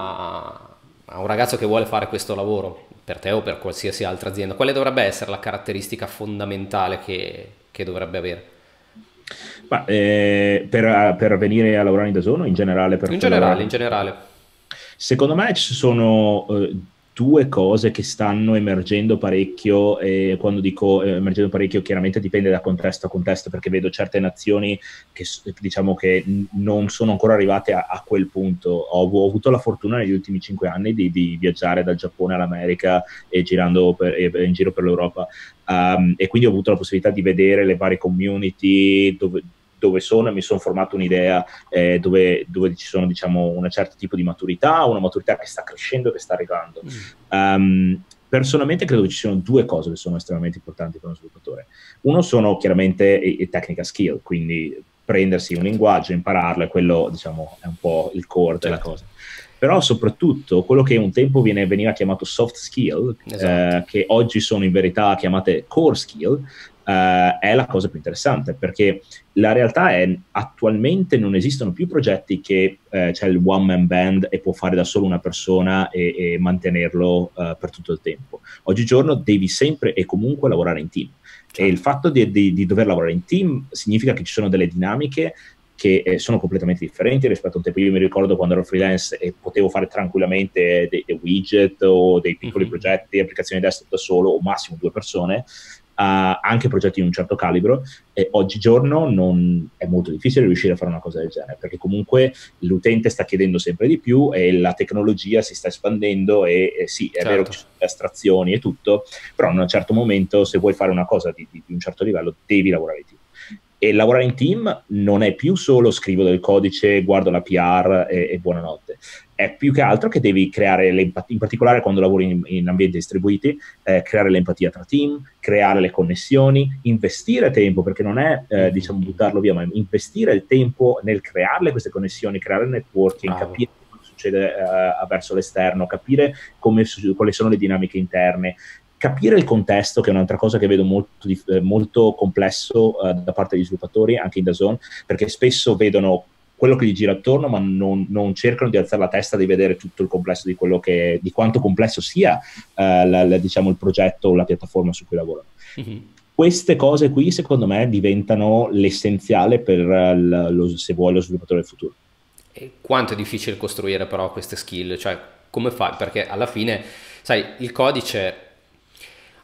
a a un ragazzo che vuole fare questo lavoro per te o per qualsiasi altra azienda, quale dovrebbe essere la caratteristica fondamentale che, che dovrebbe avere? Ma, eh, per, per venire a lavorare in Dazon o in generale? Per in generale, in generale. Secondo me ci sono eh, due cose che stanno emergendo parecchio, e quando dico eh, emergendo parecchio chiaramente dipende da contesto a contesto, perché vedo certe nazioni che diciamo che n- non sono ancora arrivate a, a quel punto. Ho, ho avuto la fortuna negli ultimi cinque anni di, di viaggiare dal Giappone all'America e girando per, e, in giro per l'Europa, um, e quindi ho avuto la possibilità di vedere le varie community dove dove sono, e mi sono formato un'idea eh, dove, dove ci sono, diciamo, un certo tipo di maturità, una maturità che sta crescendo, che sta arrivando. Mm. Um, personalmente credo che ci siano due cose che sono estremamente importanti per uno sviluppatore. Uno sono chiaramente i, i technical skill, quindi prendersi un linguaggio, impararlo, e quello, diciamo, è un po' il core certo. della cosa. Però soprattutto quello che un tempo viene, veniva chiamato soft skill, esatto. eh, che oggi sono in verità chiamate core skill, Uh, è la cosa più interessante, perché la realtà è attualmente non esistono più progetti che uh, c'è il one man band e può fare da solo una persona e, e mantenerlo uh, per tutto il tempo. Oggigiorno devi sempre e comunque lavorare in team, certo. E il fatto di, di, di dover lavorare in team significa che ci sono delle dinamiche che eh, sono completamente differenti rispetto a un tempo. Io mi ricordo quando ero freelance e potevo fare tranquillamente dei, dei widget o dei piccoli mm-hmm. progetti, applicazioni desktop da solo, o massimo due persone, Uh, anche progetti di un certo calibro, e oggigiorno non, è molto difficile riuscire a fare una cosa del genere, perché comunque l'utente sta chiedendo sempre di più e la tecnologia si sta espandendo, e, e sì, è certo. vero che ci sono le astrazioni e tutto, però in un certo momento, se vuoi fare una cosa di, di, di un certo livello, devi lavorare in team. E lavorare in team non è più solo scrivo del codice, guardo la P R e, e buonanotte. È più che altro che devi creare l'empatia, in particolare quando lavori in, in ambienti distribuiti, eh, creare l'empatia tra team, creare le connessioni, investire tempo, perché non è eh, diciamo buttarlo via, ma investire il tempo nel crearle queste connessioni, creare il networking, Bravo. capire cosa succede eh, verso l'esterno, capire come, quali sono le dinamiche interne, capire il contesto, che è un'altra cosa che vedo molto, molto complesso uh, da parte degli sviluppatori, anche in Dazon, perché spesso vedono quello che gli gira attorno, ma non, non cercano di alzare la testa, di vedere tutto il complesso di quello che, di quanto complesso sia uh, la, la, diciamo, il progetto o la piattaforma su cui lavorano. Mm-hmm. Queste cose qui, secondo me, diventano l'essenziale per uh, lo, se vuoi, lo sviluppatore del futuro. E quanto è difficile costruire però queste skill? Cioè, come fai? Perché alla fine, sai, il codice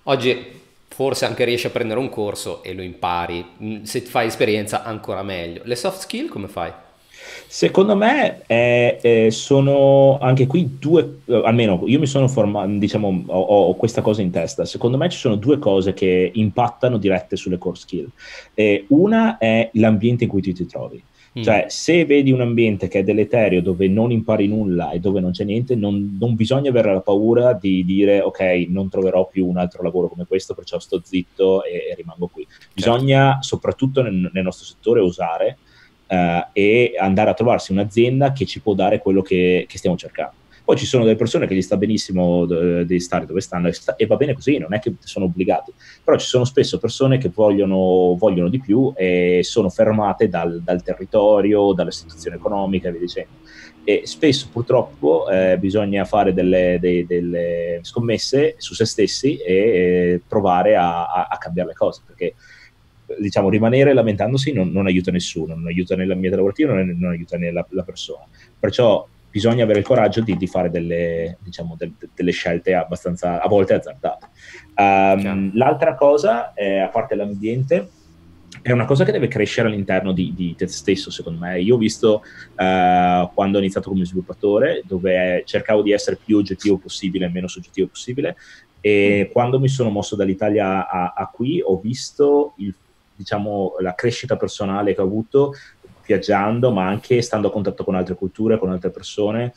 Oggi forse anche riesci a prendere un corso e lo impari, mm, se fai esperienza ancora meglio. Le soft skill come fai? Secondo me è- è- sono anche qui due, eh, almeno io mi sono formato, diciamo, ho, ho questa cosa in testa. Secondo me ci sono due cose che impattano dirette sulle core skill. Eh, una è l'ambiente in cui tu ti trovi. Mm, Cioè, se vedi un ambiente che è deleterio, dove non impari nulla e dove non c'è niente, non, non bisogna avere la paura di dire, ok, non troverò più un altro lavoro come questo, perciò sto zitto e, e rimango qui. certo. Bisogna, soprattutto nel, nel nostro settore, osare eh, e andare a trovarsi un'azienda che ci può dare quello che, che stiamo cercando. Poi ci sono delle persone che gli sta benissimo eh, di stare dove stanno e, sta, e va bene così, non è che sono obbligati, però ci sono spesso persone che vogliono, vogliono di più e sono fermate dal, dal territorio, dalla situazione economica e via dicendo. E spesso purtroppo eh, bisogna fare delle, dei, delle scommesse su se stessi e eh, provare a, a, a cambiare le cose, perché diciamo, rimanere lamentandosi non, non aiuta nessuno, non aiuta né l'ambiente lavorativo, non, non aiuta né la, la persona. Perciò bisogna avere il coraggio di, di fare delle, diciamo, del, delle scelte abbastanza, a volte azzardate. Chiaro. Um, l'altra cosa, eh, a parte l'ambiente, è una cosa che deve crescere all'interno di, di te stesso, secondo me. Io ho visto uh, quando ho iniziato come sviluppatore, dove cercavo di essere più oggettivo possibile e meno soggettivo possibile, e quando mi sono mosso dall'Italia a, a qui, ho visto il, diciamo, la crescita personale che ho avuto viaggiando, ma anche stando a contatto con altre culture, con altre persone,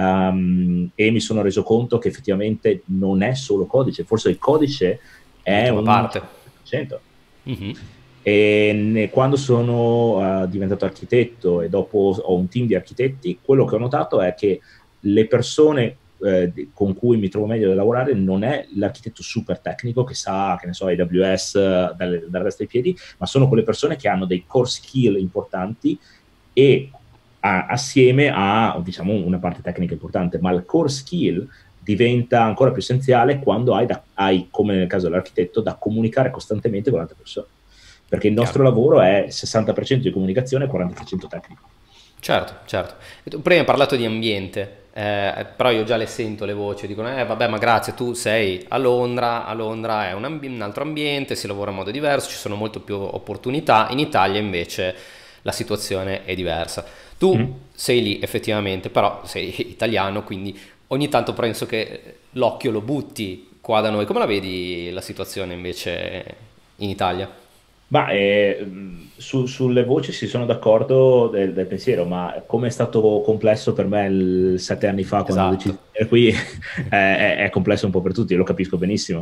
um, e mi sono reso conto che effettivamente non è solo codice, forse il codice è L'ultima un parte. cinquanta per cento. Mhm. E ne, quando sono uh, diventato architetto e dopo ho un team di architetti, quello che ho notato è che le persone eh, con cui mi trovo meglio da lavorare non è l'architetto super tecnico che sa, che ne so, A W S uh, dalle, dalla testa ai piedi, ma sono quelle persone che hanno dei core skill importanti e a, assieme a, diciamo, una parte tecnica importante, ma il core skill diventa ancora più essenziale quando hai, da, hai, come nel caso dell'architetto, da comunicare costantemente con altre persone. Perché il nostro Chiaro. lavoro è sessanta per cento di comunicazione e quaranta per cento tecnico. Certo, certo. E tu prima hai parlato di ambiente, eh, però io già le sento le voci, dicono, eh vabbè, ma grazie, tu sei a Londra, a Londra è un, ambi- un altro ambiente, si lavora in modo diverso, ci sono molto più opportunità, in Italia invece la situazione è diversa. Mm. Tu sei lì effettivamente, però sei italiano, quindi ogni tanto penso che l'occhio lo butti qua da noi. Come la vedi la situazione invece in Italia? Ma eh, su, sulle voci si sono d'accordo del, del pensiero, ma come è stato complesso per me il, sette anni fa quando ho deciso Esatto. di venire qui, è, è complesso un po' per tutti, lo capisco benissimo.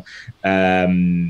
Um,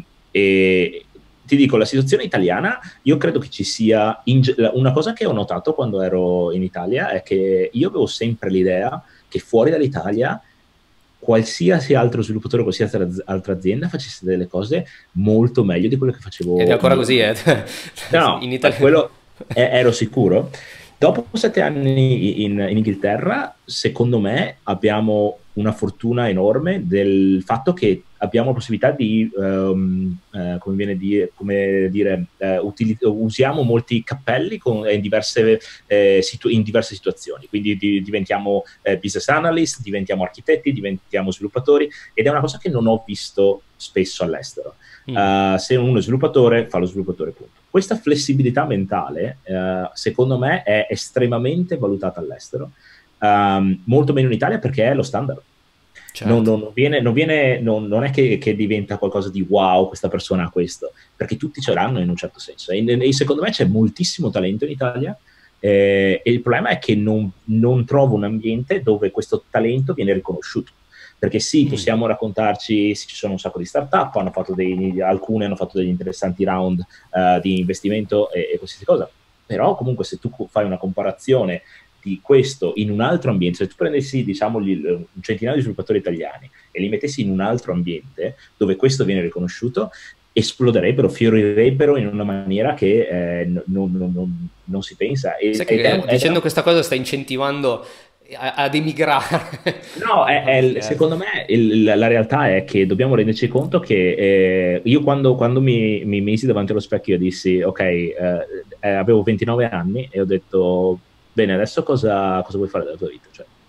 e ti dico, la situazione italiana, io credo che ci sia, in, una cosa che ho notato quando ero in Italia è che io avevo sempre l'idea che fuori dall'Italia qualsiasi altro sviluppatore, qualsiasi altra azienda facesse delle cose molto meglio di quello che Ed è facevo ancora io. così, eh? No, In per Italia. quello è- ero sicuro. Dopo sette anni in, in Inghilterra, secondo me abbiamo una fortuna enorme del fatto che abbiamo la possibilità di, ehm, eh, come viene di, come dire, eh, utili- usiamo molti cappelli con- in, diverse, eh, situ- in diverse situazioni. Quindi di- diventiamo eh, business analyst, diventiamo architetti, diventiamo sviluppatori ed è una cosa che non ho visto spesso all'estero. Mm, Uh, se uno è sviluppatore, fa lo sviluppatore, punto. Questa flessibilità mentale, uh, secondo me, è estremamente valutata all'estero, um, molto meno in Italia perché è lo standard. Non, certo. non viene, non, viene, non, non è che, che diventa qualcosa di wow, questa persona ha questo, perché tutti ce l'hanno in un certo senso. E, e secondo me c'è moltissimo talento in Italia, eh, e il problema è che non, non trovo un ambiente dove questo talento viene riconosciuto. Perché sì, Mm, possiamo raccontarci, sì, ci sono un sacco di start-up, hanno fatto dei, alcune hanno fatto degli interessanti round uh, di investimento e, e qualsiasi cosa, però comunque se tu fai una comparazione di questo in un altro ambiente, se tu prendessi diciamo gli, un centinaio di sviluppatori italiani e li mettessi in un altro ambiente dove questo viene riconosciuto, esploderebbero, fiorirebbero in una maniera che eh, non, non, non, non si pensa. Ed, sai ed è, che ed è dicendo questa cosa sta incentivando a- ad emigrare. No, è, No, è- scherzo. secondo me il- la realtà è che dobbiamo renderci conto che eh, io quando, quando mi, mi misi davanti allo specchio dissi, ok, eh, eh, avevo ventinove anni e ho detto, bene, adesso cosa, cosa vuoi fare della tua vita? Cioè,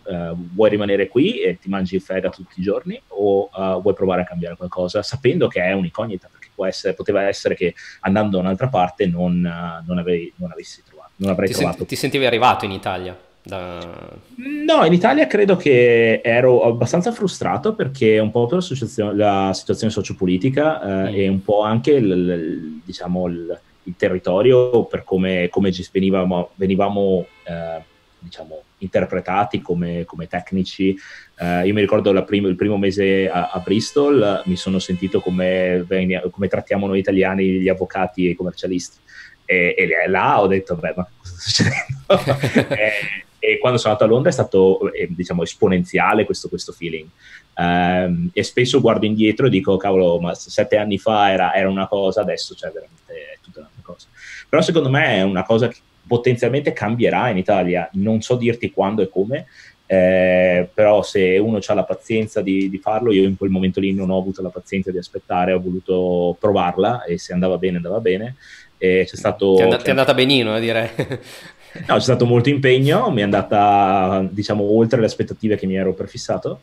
uh, vuoi rimanere qui e ti mangi il fega tutti i giorni o uh, vuoi provare a cambiare qualcosa, sapendo che è un'incognita, perché può essere, poteva essere che andando da un'altra parte non, uh, non, avevi, non avessi trovato, non avrei ti, trovato. Senti, ti sentivi arrivato in Italia? Da... No, in Italia credo che ero abbastanza frustrato perché un po' per la, la situazione sociopolitica eh, mm. e un po' anche il, il, diciamo, il, il territorio per come, come venivamo, venivamo eh, diciamo, interpretati come, come tecnici. Eh, io mi ricordo la prim- il primo mese a, a Bristol, mi sono sentito come, come trattiamo noi italiani gli avvocati e i commercialisti. E, e là ho detto, beh, ma cosa sta succedendo? e, e quando sono andato a Londra è stato, eh, diciamo, esponenziale questo, questo feeling. Um, e spesso guardo indietro e dico, cavolo, ma sette anni fa era, era una cosa, adesso c'è veramente tutta un'altra cosa. Però secondo me è una cosa che potenzialmente cambierà in Italia, non so dirti quando e come, eh, però se uno ha la pazienza di, di farlo, io in quel momento lì non ho avuto la pazienza di aspettare, ho voluto provarla e se andava bene andava bene. E c'è stato, ti è, and- ti è andata benino, eh, direi. No, c'è stato molto impegno, mi è andata, diciamo, oltre le aspettative che mi ero prefissato,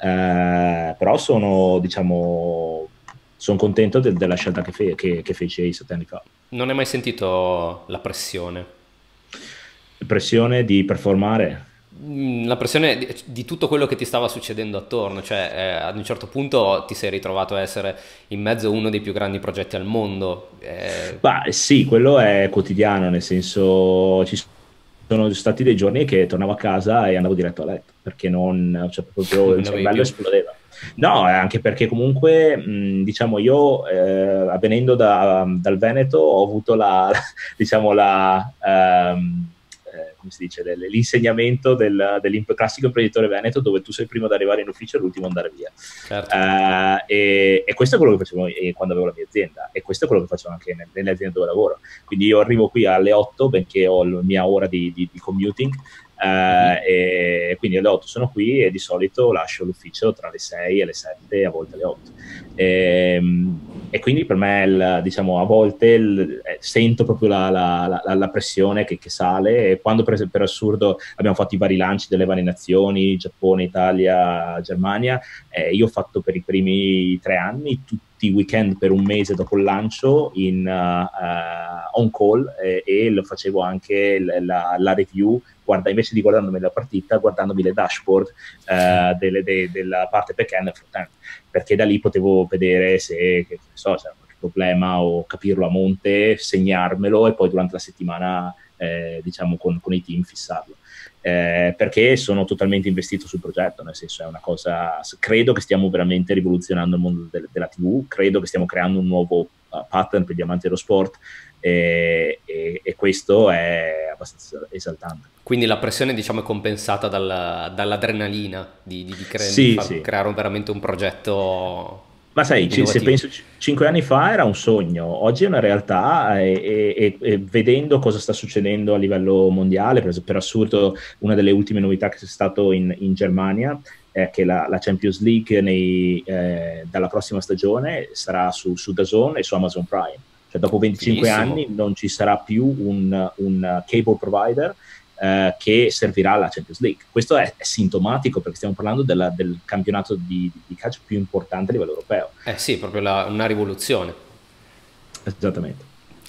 eh, però sono, diciamo, sono contento de- della scelta che, fe- che, che feci sette anni fa. Non hai mai sentito la pressione? Pressione di performare? La pressione di, di tutto quello che ti stava succedendo attorno, cioè eh, ad un certo punto ti sei ritrovato a essere in mezzo a uno dei più grandi progetti al mondo. Eh... Bah, sì, quello è quotidiano, nel senso ci sono stati dei giorni che tornavo a casa e andavo diretto a letto, perché non, cioè, proprio il cervello esplodeva. No, anche perché comunque, mh, diciamo, io eh, avvenendo da, dal Veneto ho avuto la, diciamo, la... Um, come si dice, l'insegnamento del, del classico imprenditore veneto, dove tu sei il primo ad arrivare in ufficio e l'ultimo ad andare via. Certo. Uh, e, e questo è quello che facevo quando avevo la mia azienda, e questo è quello che faccio anche nelle aziende dove lavoro. Quindi io arrivo qui alle otto, benché ho la mia ora di, di, di commuting, uh, mm-hmm. e quindi alle otto sono qui e di solito lascio l'ufficio tra le sei e le sette, a volte alle otto. E, e quindi per me, il, diciamo, a volte il, eh, sento proprio la, la, la, la pressione che, che sale, e quando per, per assurdo abbiamo fatto i vari lanci delle varie nazioni, Giappone, Italia, Germania, eh, io ho fatto per i primi tre anni tutti i weekend per un mese dopo il lancio in uh, uh, on call, eh, e lo facevo anche la, la review, guarda, invece di guardandomi la partita, guardandomi le dashboard uh, delle, de, della parte back-end e front-end, perché da lì potevo vedere se, che so, c'era qualche problema o capirlo a monte, segnarmelo e poi durante la settimana, eh, diciamo, con, con i team fissarlo. Eh, perché sono totalmente investito sul progetto, nel senso è una cosa, credo che stiamo veramente rivoluzionando il mondo de- della tivù, credo che stiamo creando un nuovo uh, pattern per gli amanti dello sport, e, e, e questo è abbastanza esaltante. Quindi la pressione, diciamo, è compensata dal, dall'adrenalina di, di, di, cre- sì, di far sì. creare veramente un progetto. Ma sai, innovativo. Se penso c- cinque anni fa era un sogno, oggi è una realtà, e, e, e vedendo cosa sta succedendo a livello mondiale, per, per assurdo, una delle ultime novità che c'è stato in, in Germania è che la, la Champions League nei, eh, dalla prossima stagione sarà su, su D A Z N e su Amazon Prime. Cioè dopo venticinque Benissimo. anni non ci sarà più un, un cable provider Uh, che servirà alla Champions League. Questo è, è sintomatico, perché stiamo parlando della, del campionato di, di calcio più importante a livello europeo. Eh sì, proprio la, una rivoluzione. Esattamente.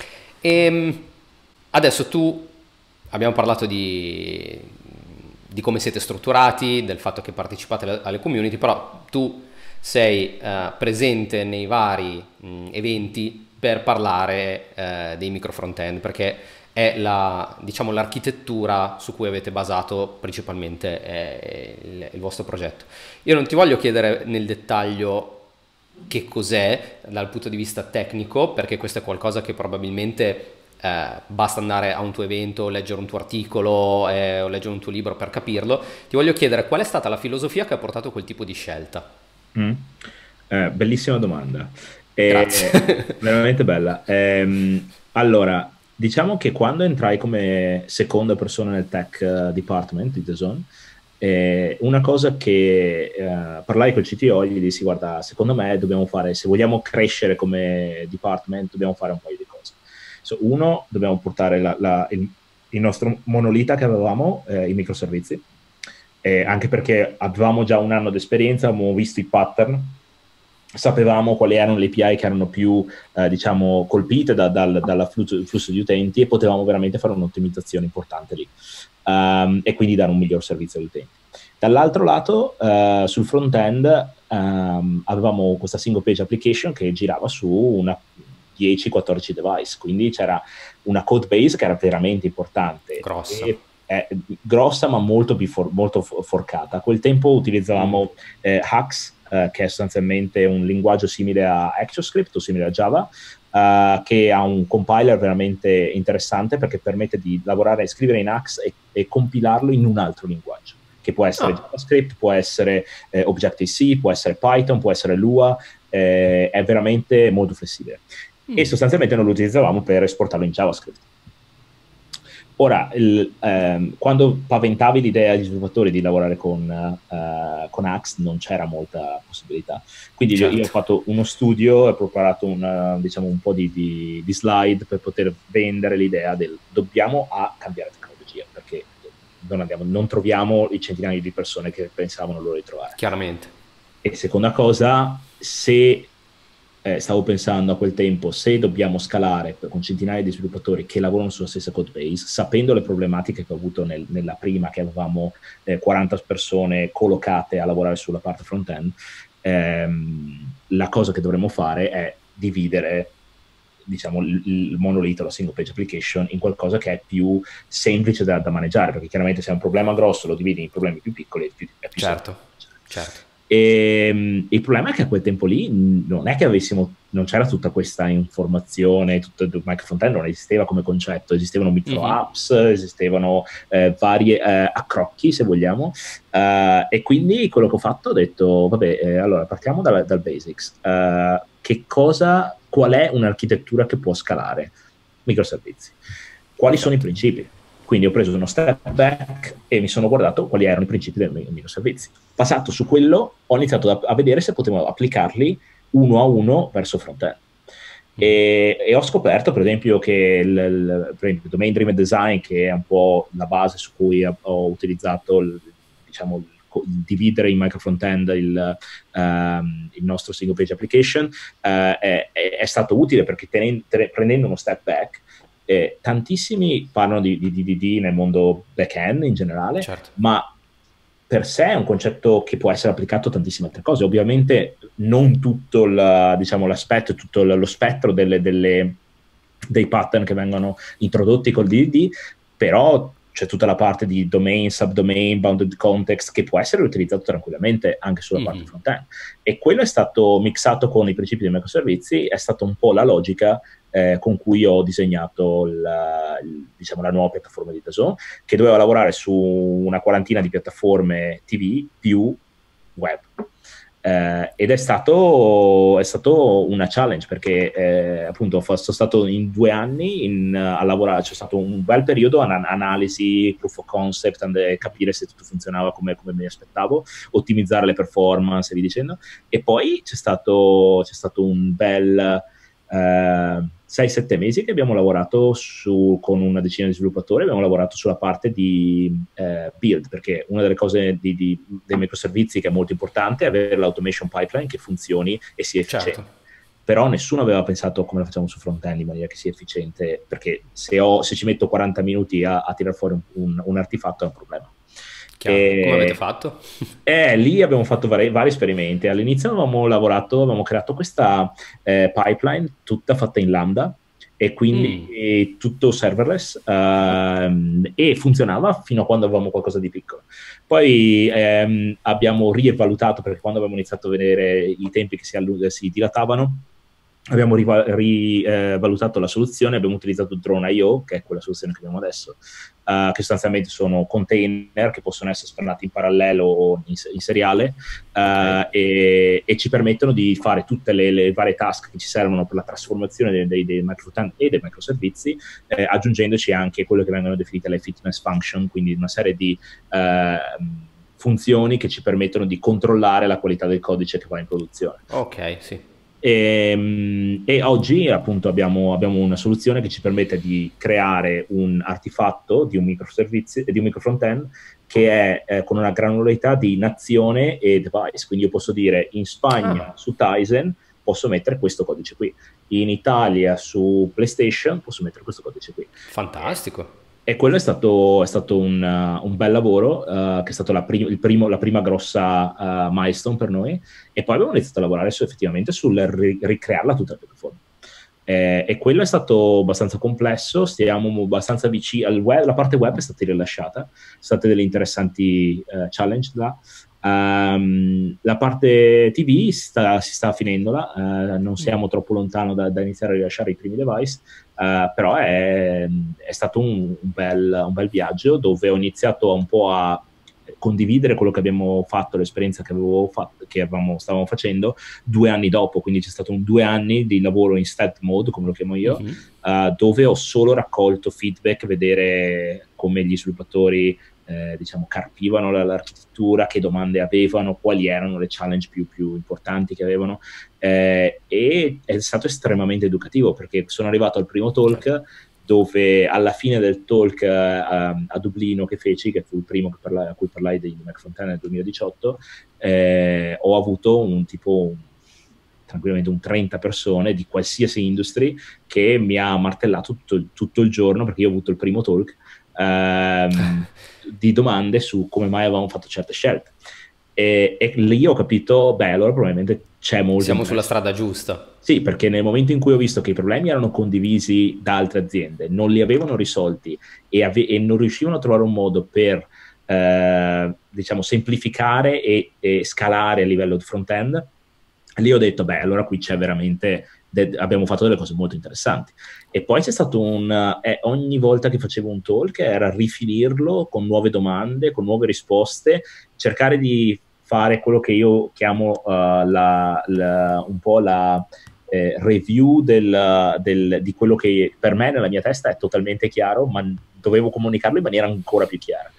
E adesso tu, abbiamo parlato di, di come siete strutturati, del fatto che partecipate alle, alle community, però tu sei uh, presente nei vari mh, eventi per parlare uh, dei micro front-end, perché è la, diciamo, l'architettura su cui avete basato principalmente eh, il, il vostro progetto. Io non ti voglio chiedere nel dettaglio che cos'è dal punto di vista tecnico, perché questo è qualcosa che probabilmente eh, basta andare a un tuo evento, leggere un tuo articolo eh, o leggere un tuo libro per capirlo. Ti voglio chiedere qual è stata la filosofia che ha portato a quel tipo di scelta. Mm. Eh, bellissima domanda. Eh, Grazie. Veramente bella. Eh, allora, diciamo che quando entrai come seconda persona nel tech uh, department di D A Z N, eh, una cosa che uh, parlai col C T O, gli dissi: guarda, secondo me dobbiamo fare, se vogliamo crescere come department, dobbiamo fare un paio di cose. So, uno, dobbiamo portare la, la, il, il nostro monolita che avevamo, eh, i microservizi, eh, anche perché avevamo già un anno di esperienza, avevamo visto i pattern, sapevamo quali erano le A P I che erano più, eh, diciamo, colpite da, dal, dal flusso, flusso di utenti, e potevamo veramente fare un'ottimizzazione importante lì, um, e quindi dare un miglior servizio agli utenti. Dall'altro lato, uh, sul front-end, um, avevamo questa single page application che girava su una dieci quattordici device, quindi c'era una code base che era veramente importante. Grossa. E, eh, grossa, ma molto, for, molto forcata. A quel tempo utilizzavamo mm. eh, Hux, eh, che è sostanzialmente un linguaggio simile a ActionScript o simile a Java, Uh, che ha un compiler veramente interessante perché permette di lavorare e scrivere in Hux e, e compilarlo in un altro linguaggio, che può essere oh. JavaScript, può essere eh, Objective-C, può essere Python, può essere Lua, eh, è veramente molto flessibile. Mm. E sostanzialmente noi lo utilizzavamo per esportarlo in JavaScript. Ora, il, ehm, quando paventavi l'idea agli sviluppatori di lavorare con, uh, con Hux, non c'era molta possibilità. Quindi certo. io ho fatto uno studio, ho preparato una, diciamo, un po' di, di, di slide per poter vendere l'idea del dobbiamo a cambiare tecnologia, perché non, abbiamo, non troviamo i centinaia di persone che pensavano loro di trovare. Chiaramente. E seconda cosa, se... Eh, stavo pensando a quel tempo, se dobbiamo scalare con centinaia di sviluppatori che lavorano sulla stessa code base, sapendo le problematiche che ho avuto nel, nella prima, che avevamo eh, quaranta persone collocate a lavorare sulla parte front-end, ehm, la cosa che dovremmo fare è dividere, diciamo, il, il monolito, la single page application, in qualcosa che è più semplice da, da maneggiare, perché chiaramente se è un problema grosso lo dividi in problemi più piccoli, è più, è più certo, certo. E, um, il problema è che a quel tempo lì non è che avessimo, non c'era tutta questa informazione, tutto il microfrontend non esisteva come concetto, esistevano micro apps, mm-hmm. esistevano eh, varie eh, accrocchi, se vogliamo, uh, e quindi quello che ho fatto, ho detto vabbè, eh, allora partiamo dal, dal basics. Uh, che cosa, qual è un'architettura che può scalare? Microservizi. Quali sono i principi? Quindi ho preso uno step back e mi sono guardato quali erano i principi dei microservizi. Passato su quello, ho iniziato a, a vedere se potevo applicarli uno a uno verso front-end. E, e ho scoperto, per esempio, che il, il, il Domain Driven Design, che è un po' la base su cui ho, ho utilizzato il, diciamo, il, il dividere in microfrontend il, um, il nostro single page application, uh, è, è, è stato utile perché tenendo, prendendo uno step back, Eh, tantissimi parlano di, di D D D nel mondo back-end in generale, certo. ma per sé è un concetto che può essere applicato a tantissime altre cose. Ovviamente non tutto il, diciamo, l'aspetto, tutto lo spettro delle, delle, dei pattern che vengono introdotti col D D D, però c'è tutta la parte di domain, subdomain, bounded context che può essere utilizzato tranquillamente anche sulla mm-hmm. parte front-end. E quello è stato mixato con i principi dei microservizi, è stata un po' la logica eh, con cui ho disegnato la, il, diciamo, la nuova piattaforma di DAZN, che doveva lavorare su una quarantina di piattaforme T V più web. Eh, ed è stato, è stato una challenge perché eh, appunto sono stato in due anni in, a lavorare, c'è stato un bel periodo an- analisi, proof of concept, and, capire se tutto funzionava come, come mi aspettavo, ottimizzare le performance e via dicendo, e poi c'è stato, c'è stato un bel eh, sei sette mesi che abbiamo lavorato su, con una decina di sviluppatori, abbiamo lavorato sulla parte di eh, build, perché una delle cose di, di, dei microservizi che è molto importante è avere l'automation pipeline che funzioni e sia efficiente. Certo. Però nessuno aveva pensato come lo facciamo su front-end in maniera che sia efficiente, perché se, ho, se ci metto quaranta minuti a, a tirar fuori un, un, un artefatto è un problema. E, come avete fatto? Eh, lì abbiamo fatto vari, vari esperimenti. All'inizio avevamo lavorato, avevamo creato questa eh, pipeline tutta fatta in Lambda e quindi mm. tutto serverless uh, e funzionava fino a quando avevamo qualcosa di piccolo. Poi ehm, abbiamo rivalutato, perché quando abbiamo iniziato a vedere i tempi che si, allu- si dilatavano, abbiamo rivalutato la soluzione, abbiamo utilizzato Drone punto i o, che è quella soluzione che abbiamo adesso, uh, che sostanzialmente sono container che possono essere spannati in parallelo o in, in seriale, uh, okay. e, e ci permettono di fare tutte le, le varie task che ci servono per la trasformazione dei, dei, dei microfrontend e dei microservizi, eh, aggiungendoci anche quello che vengono definite le fitness function, quindi una serie di uh, funzioni che ci permettono di controllare la qualità del codice che va in produzione. Ok, sì. E, e oggi appunto abbiamo, abbiamo una soluzione che ci permette di creare un artefatto di un microservizio, di un microfrontend che è eh, con una granularità di nazione e device. Quindi io posso dire in Spagna Ah, su Tizen posso mettere questo codice qui, in Italia su PlayStation posso mettere questo codice qui. fantastico. E quello è stato, è stato un, uh, un bel lavoro, uh, che è stata la, prim- il primo- la prima grossa uh, milestone per noi, e poi abbiamo iniziato a lavorare su, effettivamente sul ri- ricrearla tutta la piattaforma. Eh, e quello è stato abbastanza complesso, stiamo abbastanza vicini al web, la parte web è stata rilasciata, sono state delle interessanti uh, challenge là. Um, la parte T V sta, si sta finendola, uh, non siamo troppo lontano da, da iniziare a rilasciare i primi device. Uh, però è, è stato un, un, bel, un bel viaggio dove ho iniziato un po' a condividere quello che abbiamo fatto, l'esperienza che, avevo fatto, che avevamo, stavamo facendo due anni dopo, quindi c'è stato un due anni di lavoro in stealth mode, come lo chiamo io, mm-hmm. uh, dove ho solo raccolto feedback, vedere come gli sviluppatori eh, diciamo carpivano l'architettura, che domande avevano, quali erano le challenge più, più importanti che avevano, eh, e è stato estremamente educativo, perché sono arrivato al primo talk dove alla fine del talk uh, a Dublino che feci, che fu il primo che parlai, a cui parlai di MacFrontend nel duemiladiciotto, eh, ho avuto un tipo un, tranquillamente un trenta persone di qualsiasi industry che mi ha martellato tutto, tutto il giorno, perché io ho avuto il primo talk ehm, di domande su come mai avevamo fatto certe scelte. E, e lì ho capito, beh, allora probabilmente c'è molto siamo interesse. Sulla strada giusta. Sì, perché nel momento in cui ho visto che i problemi erano condivisi da altre aziende, non li avevano risolti e, ave- e non riuscivano a trovare un modo per eh, diciamo semplificare e, e scalare a livello di front-end, lì ho detto, beh, allora qui c'è veramente, de- abbiamo fatto delle cose molto interessanti. E poi c'è stato un, eh, ogni volta che facevo un talk era rifinirlo con nuove domande, con nuove risposte, cercare di fare quello che io chiamo uh, la, la, un po' la eh, review del, del, di quello che per me nella mia testa è totalmente chiaro, ma dovevo comunicarlo in maniera ancora più chiara.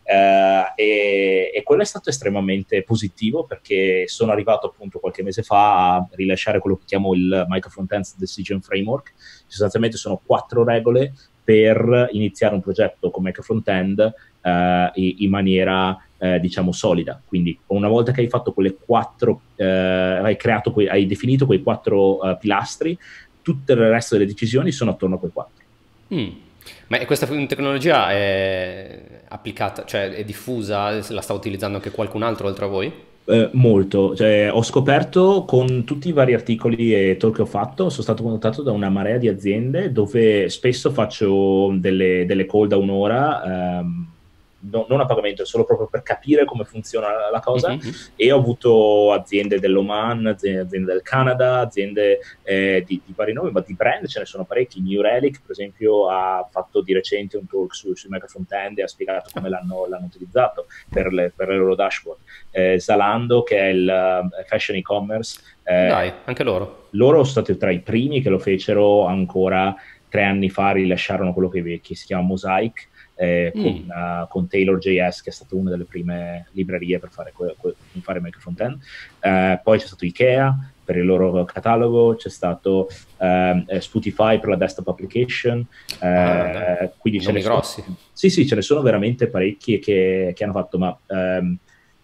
Uh, e, e quello è stato estremamente positivo, perché sono arrivato appunto qualche mese fa a rilasciare quello che chiamo il Microfrontend Decision Framework. Sostanzialmente sono quattro regole per iniziare un progetto come Microfrontend uh, in, in maniera Eh, diciamo solida. Quindi una volta che hai fatto quelle quattro eh, hai creato que- hai definito quei quattro uh, pilastri, tutto il resto delle decisioni sono attorno a quei quattro. Mm. Ma questa tecnologia è applicata, cioè è diffusa, la sta utilizzando anche qualcun altro oltre a voi? Eh, molto, cioè, ho scoperto con tutti i vari articoli e talk che ho fatto, sono stato contattato da una marea di aziende dove spesso faccio delle, delle call da un'ora, ehm, no, non a pagamento, solo proprio per capire come funziona la, la cosa, mm-hmm. E ho avuto aziende dell'Oman, aziende, aziende del Canada, aziende eh, di, di vari nomi, ma di brand ce ne sono parecchi. New Relic, per esempio, ha fatto di recente un talk su, sui Microfrontend e ha spiegato come l'hanno, l'hanno utilizzato per le, per le loro dashboard. Eh, Zalando, che è il uh, fashion e-commerce, eh, dai, anche loro loro sono stati tra i primi che lo fecero. Ancora tre anni fa rilasciarono quello che, che si chiama Mosaic, eh, mm. con, uh, con Taylor J S, che è stata una delle prime librerie per fare, que- que- fare microfrontend. Uh, poi c'è stato Ikea per il loro catalogo, c'è stato um, Spotify per la desktop application, uh, ah, quindi ce ne sono, grossi. Sì, sì, ce ne sono veramente parecchi che, che hanno fatto, ma um,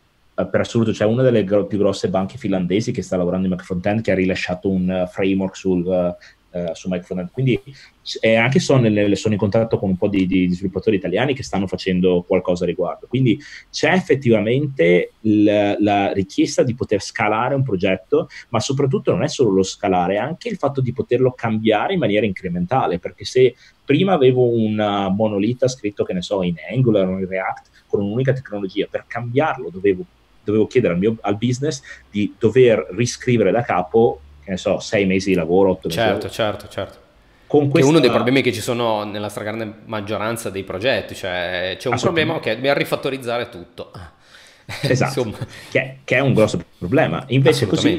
per assoluto c'è una delle gro- più grosse banche finlandesi che sta lavorando in microfrontend, che ha rilasciato un uh, framework sul, uh, uh, su microfrontend. Quindi eh, anche sono, nelle, sono in contatto con un po' di, di sviluppatori italiani che stanno facendo qualcosa a riguardo. Quindi c'è effettivamente l- la richiesta di poter scalare un progetto, ma soprattutto non è solo lo scalare, è anche il fatto di poterlo cambiare in maniera incrementale, perché se prima avevo una monolita scritto, che ne so, in Angular o in React, con un'unica tecnologia, per cambiarlo dovevo dovevo chiedere al, mio, al business di dover riscrivere da capo, che ne so, sei mesi di lavoro, otto mesi certo, di lavoro. Certo, certo. Con che questa... è uno dei problemi che ci sono nella stragrande maggioranza dei progetti, cioè c'è un problema, ok, dobbiamo rifattorizzare tutto. Esatto, che, che è un grosso problema. Invece così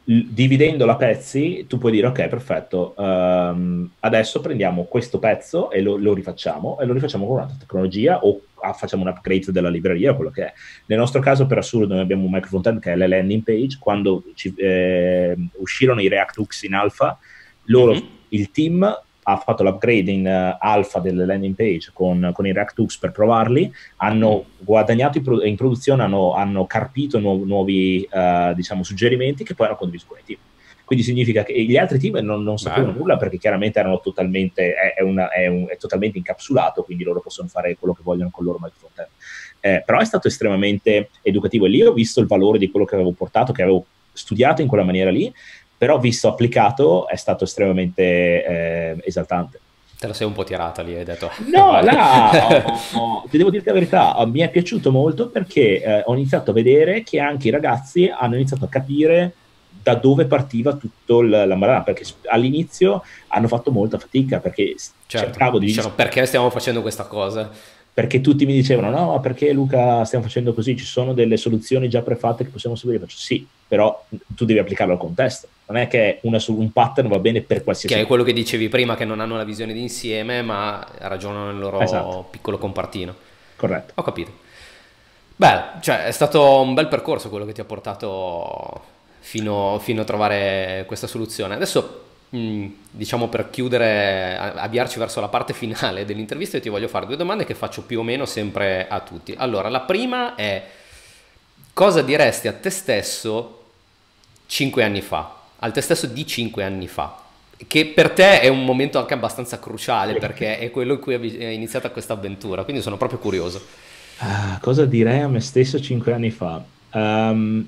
dividendo la pezzi, tu puoi dire ok, perfetto, um, adesso prendiamo questo pezzo e lo, lo rifacciamo, e lo rifacciamo con un'altra tecnologia o ah, facciamo un upgrade della libreria, quello che è. Nel nostro caso, per assurdo, noi abbiamo un microfrontend che è la landing page. Quando ci, eh, uscirono i React Hooks in alfa, loro, mm-hmm. il team ha fatto l'upgrade in uh, alfa delle landing page con, con i React Hooks per provarli, hanno guadagnato in, pro- in produzione, hanno, hanno carpito nu- nuovi uh, diciamo, suggerimenti che poi hanno condiviso con i team. Quindi significa che gli altri team non, non sapevano Beh. nulla, perché chiaramente erano totalmente, è, è, una, è, un, è totalmente incapsulato, quindi loro possono fare quello che vogliono con il loro microfrontend. Eh, però è stato estremamente educativo, e lì ho visto il valore di quello che avevo portato, che avevo studiato in quella maniera lì, però visto applicato è stato estremamente eh, esaltante. Te la sei un po' tirata lì, hai detto. No, là, ho, ho, ti devo dire la verità, mi è piaciuto molto, perché eh, ho iniziato a vedere che anche i ragazzi hanno iniziato a capire da dove partiva tutto la marana, perché all'inizio hanno fatto molta fatica, perché certo, cercavo di... dicevano perché stiamo facendo questa cosa? Perché tutti mi dicevano no, perché Luca stiamo facendo così, ci sono delle soluzioni già prefatte che possiamo seguire. Faccio sì, però tu devi applicarlo al contesto, non è che una, un pattern va bene per qualsiasi che è quello che dicevi prima, che non hanno la visione d'insieme ma ragionano nel loro esatto. piccolo compartino. Corretto. Ho capito. Beh, cioè è stato un bel percorso quello che ti ha portato fino, fino a trovare questa soluzione. Adesso diciamo, per chiudere, avviarci verso la parte finale dell'intervista, io ti voglio fare due domande che faccio più o meno sempre a tutti. Allora, la prima è: cosa diresti a te stesso cinque anni fa, al te stesso di cinque anni fa, che per te è un momento anche abbastanza cruciale, perché è quello in cui è iniziata questa avventura, quindi sono proprio curioso. Ah, cosa direi a me stesso cinque anni fa? Um...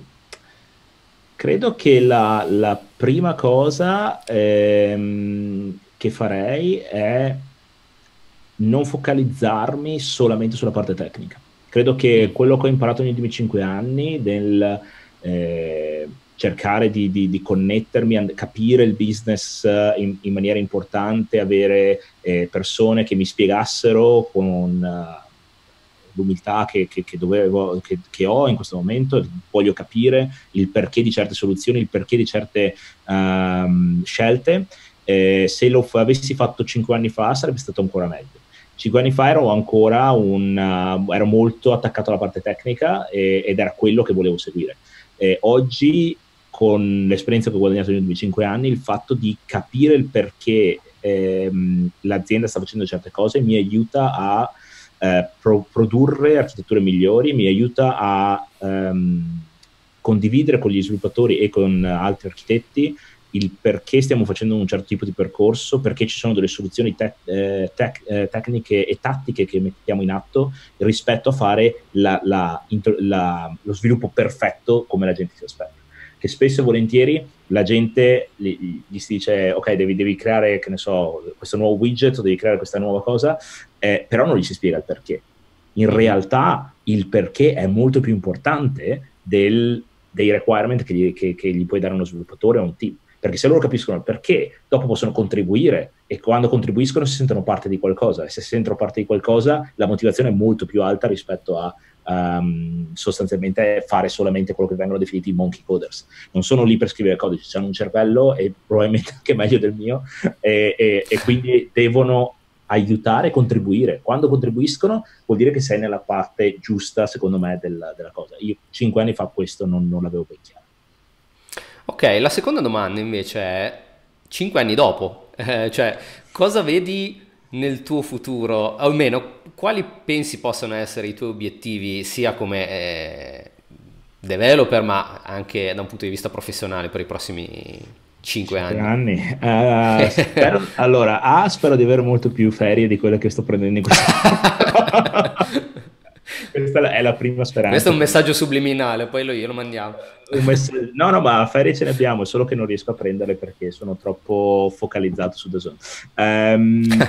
Credo che la, la prima cosa ehm, che farei è non focalizzarmi solamente sulla parte tecnica. Credo che mm. quello che ho imparato negli ultimi cinque anni del eh, cercare di, di, di connettermi, capire il business in, in maniera importante, avere eh, persone che mi spiegassero con uh, l'umiltà che, che, che, dovevo, che, che ho in questo momento, voglio capire il perché di certe soluzioni, il perché di certe um, scelte. Eh, se lo f- avessi fatto cinque anni fa sarebbe stato ancora meglio. Cinque anni fa ero ancora un, uh, ero molto attaccato alla parte tecnica e, ed era quello che volevo seguire. Eh, oggi, con l'esperienza che ho guadagnato negli ultimi cinque anni, il fatto di capire il perché ehm, l'azienda sta facendo certe cose mi aiuta a Eh, pro- produrre architetture migliori, mi aiuta a um, condividere con gli sviluppatori e con altri architetti il perché stiamo facendo un certo tipo di percorso, perché ci sono delle soluzioni te- eh, tec- eh, tecniche e tattiche che mettiamo in atto rispetto a fare la, la, la, lo sviluppo perfetto come la gente si aspetta. Che spesso e volentieri la gente gli, gli si dice ok, devi, devi creare, che ne so, questo nuovo widget, devi creare questa nuova cosa, eh, però non gli si spiega il perché. In mm-hmm. realtà il perché è molto più importante del, dei requirement che gli, che, che gli puoi dare uno sviluppatore o un team, perché se loro capiscono il perché, dopo possono contribuire, e quando contribuiscono si sentono parte di qualcosa, e se si sentono parte di qualcosa la motivazione è molto più alta rispetto a Um, sostanzialmente fare solamente quello che vengono definiti i monkey coders. Non sono lì per scrivere codice, hanno un cervello e probabilmente anche meglio del mio, e, e, e quindi devono aiutare e contribuire. Quando contribuiscono vuol dire che sei nella parte giusta, secondo me, del, della cosa. Io cinque anni fa questo non, non l'avevo ben chiaro. Ok, la seconda domanda invece è cinque anni dopo, eh, cioè cosa vedi nel tuo futuro, o almeno quali pensi possano essere i tuoi obiettivi sia come eh, developer ma anche da un punto di vista professionale per i prossimi cinque anni? anni. Uh, spero, allora, A, spero di avere molto più ferie di quelle che sto prendendo in questo momento. Questa è la prima speranza. Questo è un messaggio subliminale, poi lo, glielo mandiamo. Un mess- no, no, ma ferie ce ne abbiamo, solo che non riesco a prenderle perché sono troppo focalizzato su The Zone. Um,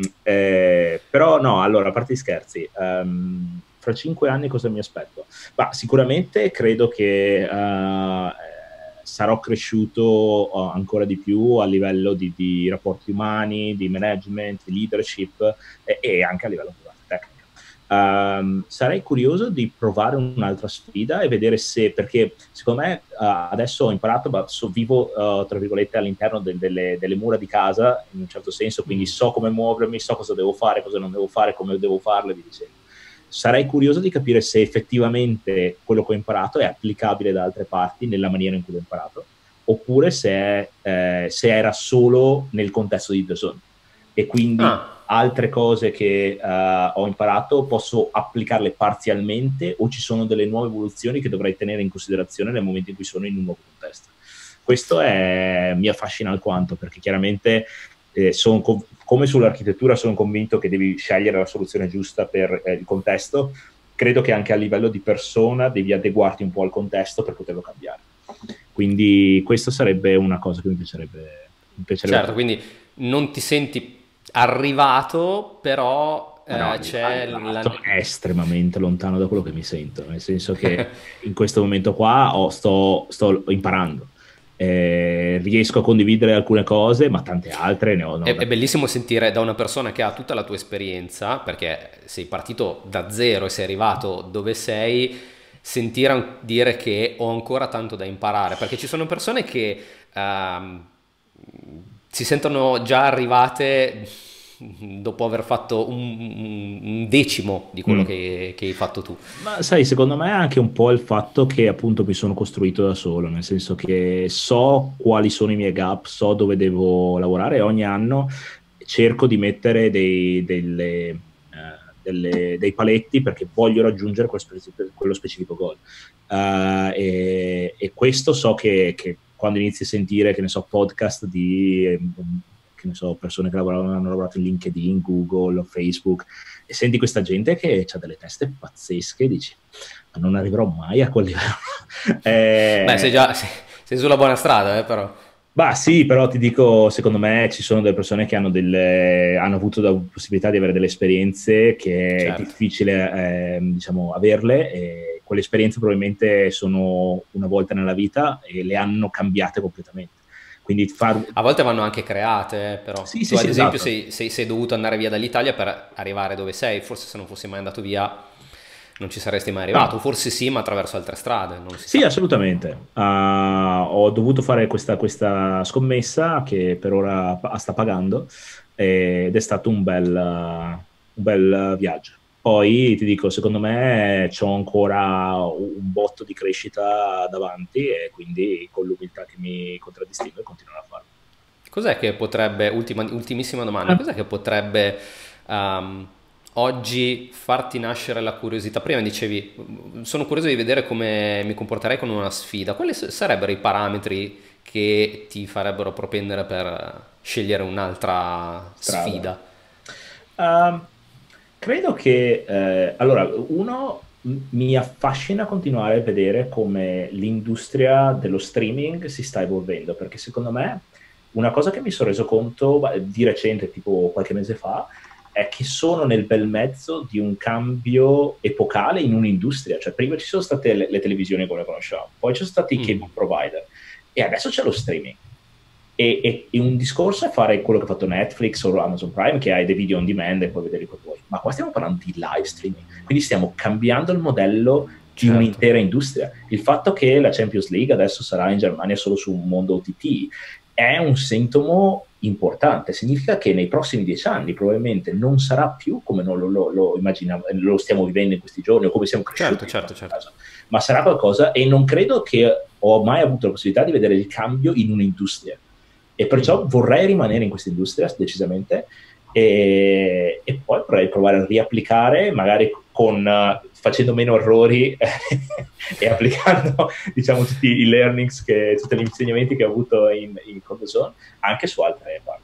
eh, però no, allora, a parte gli scherzi, um, fra cinque anni cosa mi aspetto? Bah, sicuramente credo che uh, sarò cresciuto uh, ancora di più a livello di, di rapporti umani, di management, di leadership e, e anche a livello tecnico. Um, sarei curioso di provare un'altra sfida e vedere se, perché secondo me uh, adesso ho imparato, ma so, vivo uh, tra virgolette all'interno de- delle, delle mura di casa in un certo senso, quindi so come muovermi, so cosa devo fare, cosa non devo fare, come devo farle, vi dicendo. Sarei curioso di capire se effettivamente quello che ho imparato è applicabile da altre parti nella maniera in cui l'ho imparato, oppure se, è, eh, se era solo nel contesto di The Zone. E quindi Ah. altre cose che uh, ho imparato posso applicarle parzialmente o ci sono delle nuove evoluzioni che dovrei tenere in considerazione nel momento in cui sono in un nuovo contesto. Questo è, mi affascina alquanto, perché chiaramente eh, sono, come sull'architettura sono convinto che devi scegliere la soluzione giusta per eh, il contesto, credo che anche a livello di persona devi adeguarti un po' al contesto per poterlo cambiare. Quindi questo sarebbe una cosa che mi piacerebbe, mi piacerebbe Certo, quindi non ti senti arrivato, però No, eh, c'è la... arrivato è estremamente lontano da quello che mi sento, nel senso che in questo momento qua ho, sto, sto imparando. Eh, riesco a condividere alcune cose, ma tante altre ne ho. No, È, da... è bellissimo sentire da una persona che ha tutta la tua esperienza, perché sei partito da zero e sei arrivato dove sei, sentire an- dire che ho ancora tanto da imparare, perché ci sono persone che ehm, si sentono già arrivate dopo aver fatto un, un decimo di quello Mm. che, che hai fatto tu. Ma sai, secondo me è anche un po' il fatto che appunto mi sono costruito da solo, nel senso che so quali sono i miei gap, so dove devo lavorare e ogni anno cerco di mettere dei, delle, eh, delle, dei paletti perché voglio raggiungere quello, speci- quello specifico goal. Uh, e, e questo so che, che quando inizi a sentire, che ne so, podcast di... Eh, che ne so, persone che lavoravano, hanno lavorato in LinkedIn, Google, Facebook, e senti questa gente che ha delle teste pazzesche, dici, ma non arriverò mai a quel livello. Beh, sei eh, già sei, sei sulla buona strada, eh, però. Bah sì, però ti dico, secondo me ci sono delle persone che hanno, delle, hanno avuto la possibilità di avere delle esperienze che è Certo. difficile, eh, diciamo, averle, e quelle esperienze probabilmente sono una volta nella vita e le hanno cambiate completamente. Quindi far... A volte vanno anche create, eh, però. Sì, Tu sì, ad sì, esempio esatto. sei, sei- sei dovuto andare via dall'Italia per arrivare dove sei, forse se non fossi mai andato via non ci saresti mai arrivato, No, forse sì, ma attraverso altre strade, non si sì, sa. assolutamente. Ah, ho dovuto fare questa, questa scommessa che per ora pa- sta pagando ed è stato un bel, uh, un bel viaggio. Poi ti dico, secondo me c'ho ancora un botto di crescita davanti e quindi con l'umiltà che mi contraddistingue continuerò a farlo. Cos'è che potrebbe, ultima- ultimissima domanda, Eh, cos'è che potrebbe ehm, oggi farti nascere la curiosità? Prima dicevi, sono curioso di vedere come mi comporterei con una sfida. Quali s- sarebbero i parametri che ti farebbero propendere per scegliere un'altra strada. sfida? Um, credo che, eh, allora, uno m- mi affascina continuare a vedere come l'industria dello streaming si sta evolvendo, perché secondo me una cosa che mi sono reso conto beh, di recente, tipo qualche mese fa, è che sono nel bel mezzo di un cambio epocale in un'industria. Cioè, prima ci sono state le, le televisioni come le conosciamo, poi ci sono stati i Mm, cable provider e adesso c'è lo streaming. E, e- e un discorso è fare quello che ha fatto Netflix o Amazon Prime, che hai dei video on demand e puoi vedere quello che vuoi. Ma qua stiamo parlando di live streaming, quindi stiamo cambiando il modello di certo. un'intera industria. Il fatto che la Champions League adesso sarà in Germania solo su un mondo O T T è un sintomo importante. Significa che nei prossimi dieci anni probabilmente non sarà più come non lo, lo, lo immaginiamo, lo stiamo vivendo in questi giorni o come siamo Certo, cresciuti nel certo, nostro certo. caso, ma sarà qualcosa e non credo che ho mai avuto la possibilità di vedere il cambio in un'industria e Mm. perciò vorrei rimanere in questa industria decisamente e, e poi vorrei provare a riapplicare magari con, uh, facendo meno errori e applicando diciamo tutti i learnings, che, tutti gli insegnamenti che ho avuto in, in Codozone anche su altre parti.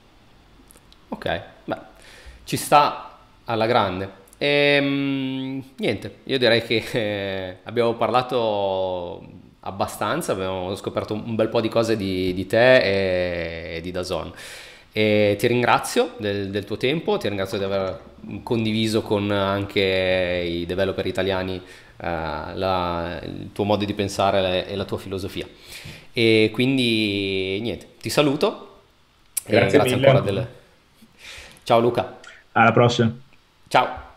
Ok, beh, ci sta alla grande. Ehm, niente, io direi che eh, abbiamo parlato abbastanza, abbiamo scoperto un bel po' di cose di, di te e, e di Dazon. E ti ringrazio del, del tuo tempo, ti ringrazio di aver condiviso con anche i developer italiani eh, la- il tuo modo di pensare e la tua filosofia. E quindi niente, ti saluto e Grazie grazie mille ancora ancora. del... Ciao Luca, Alla prossima. ciao.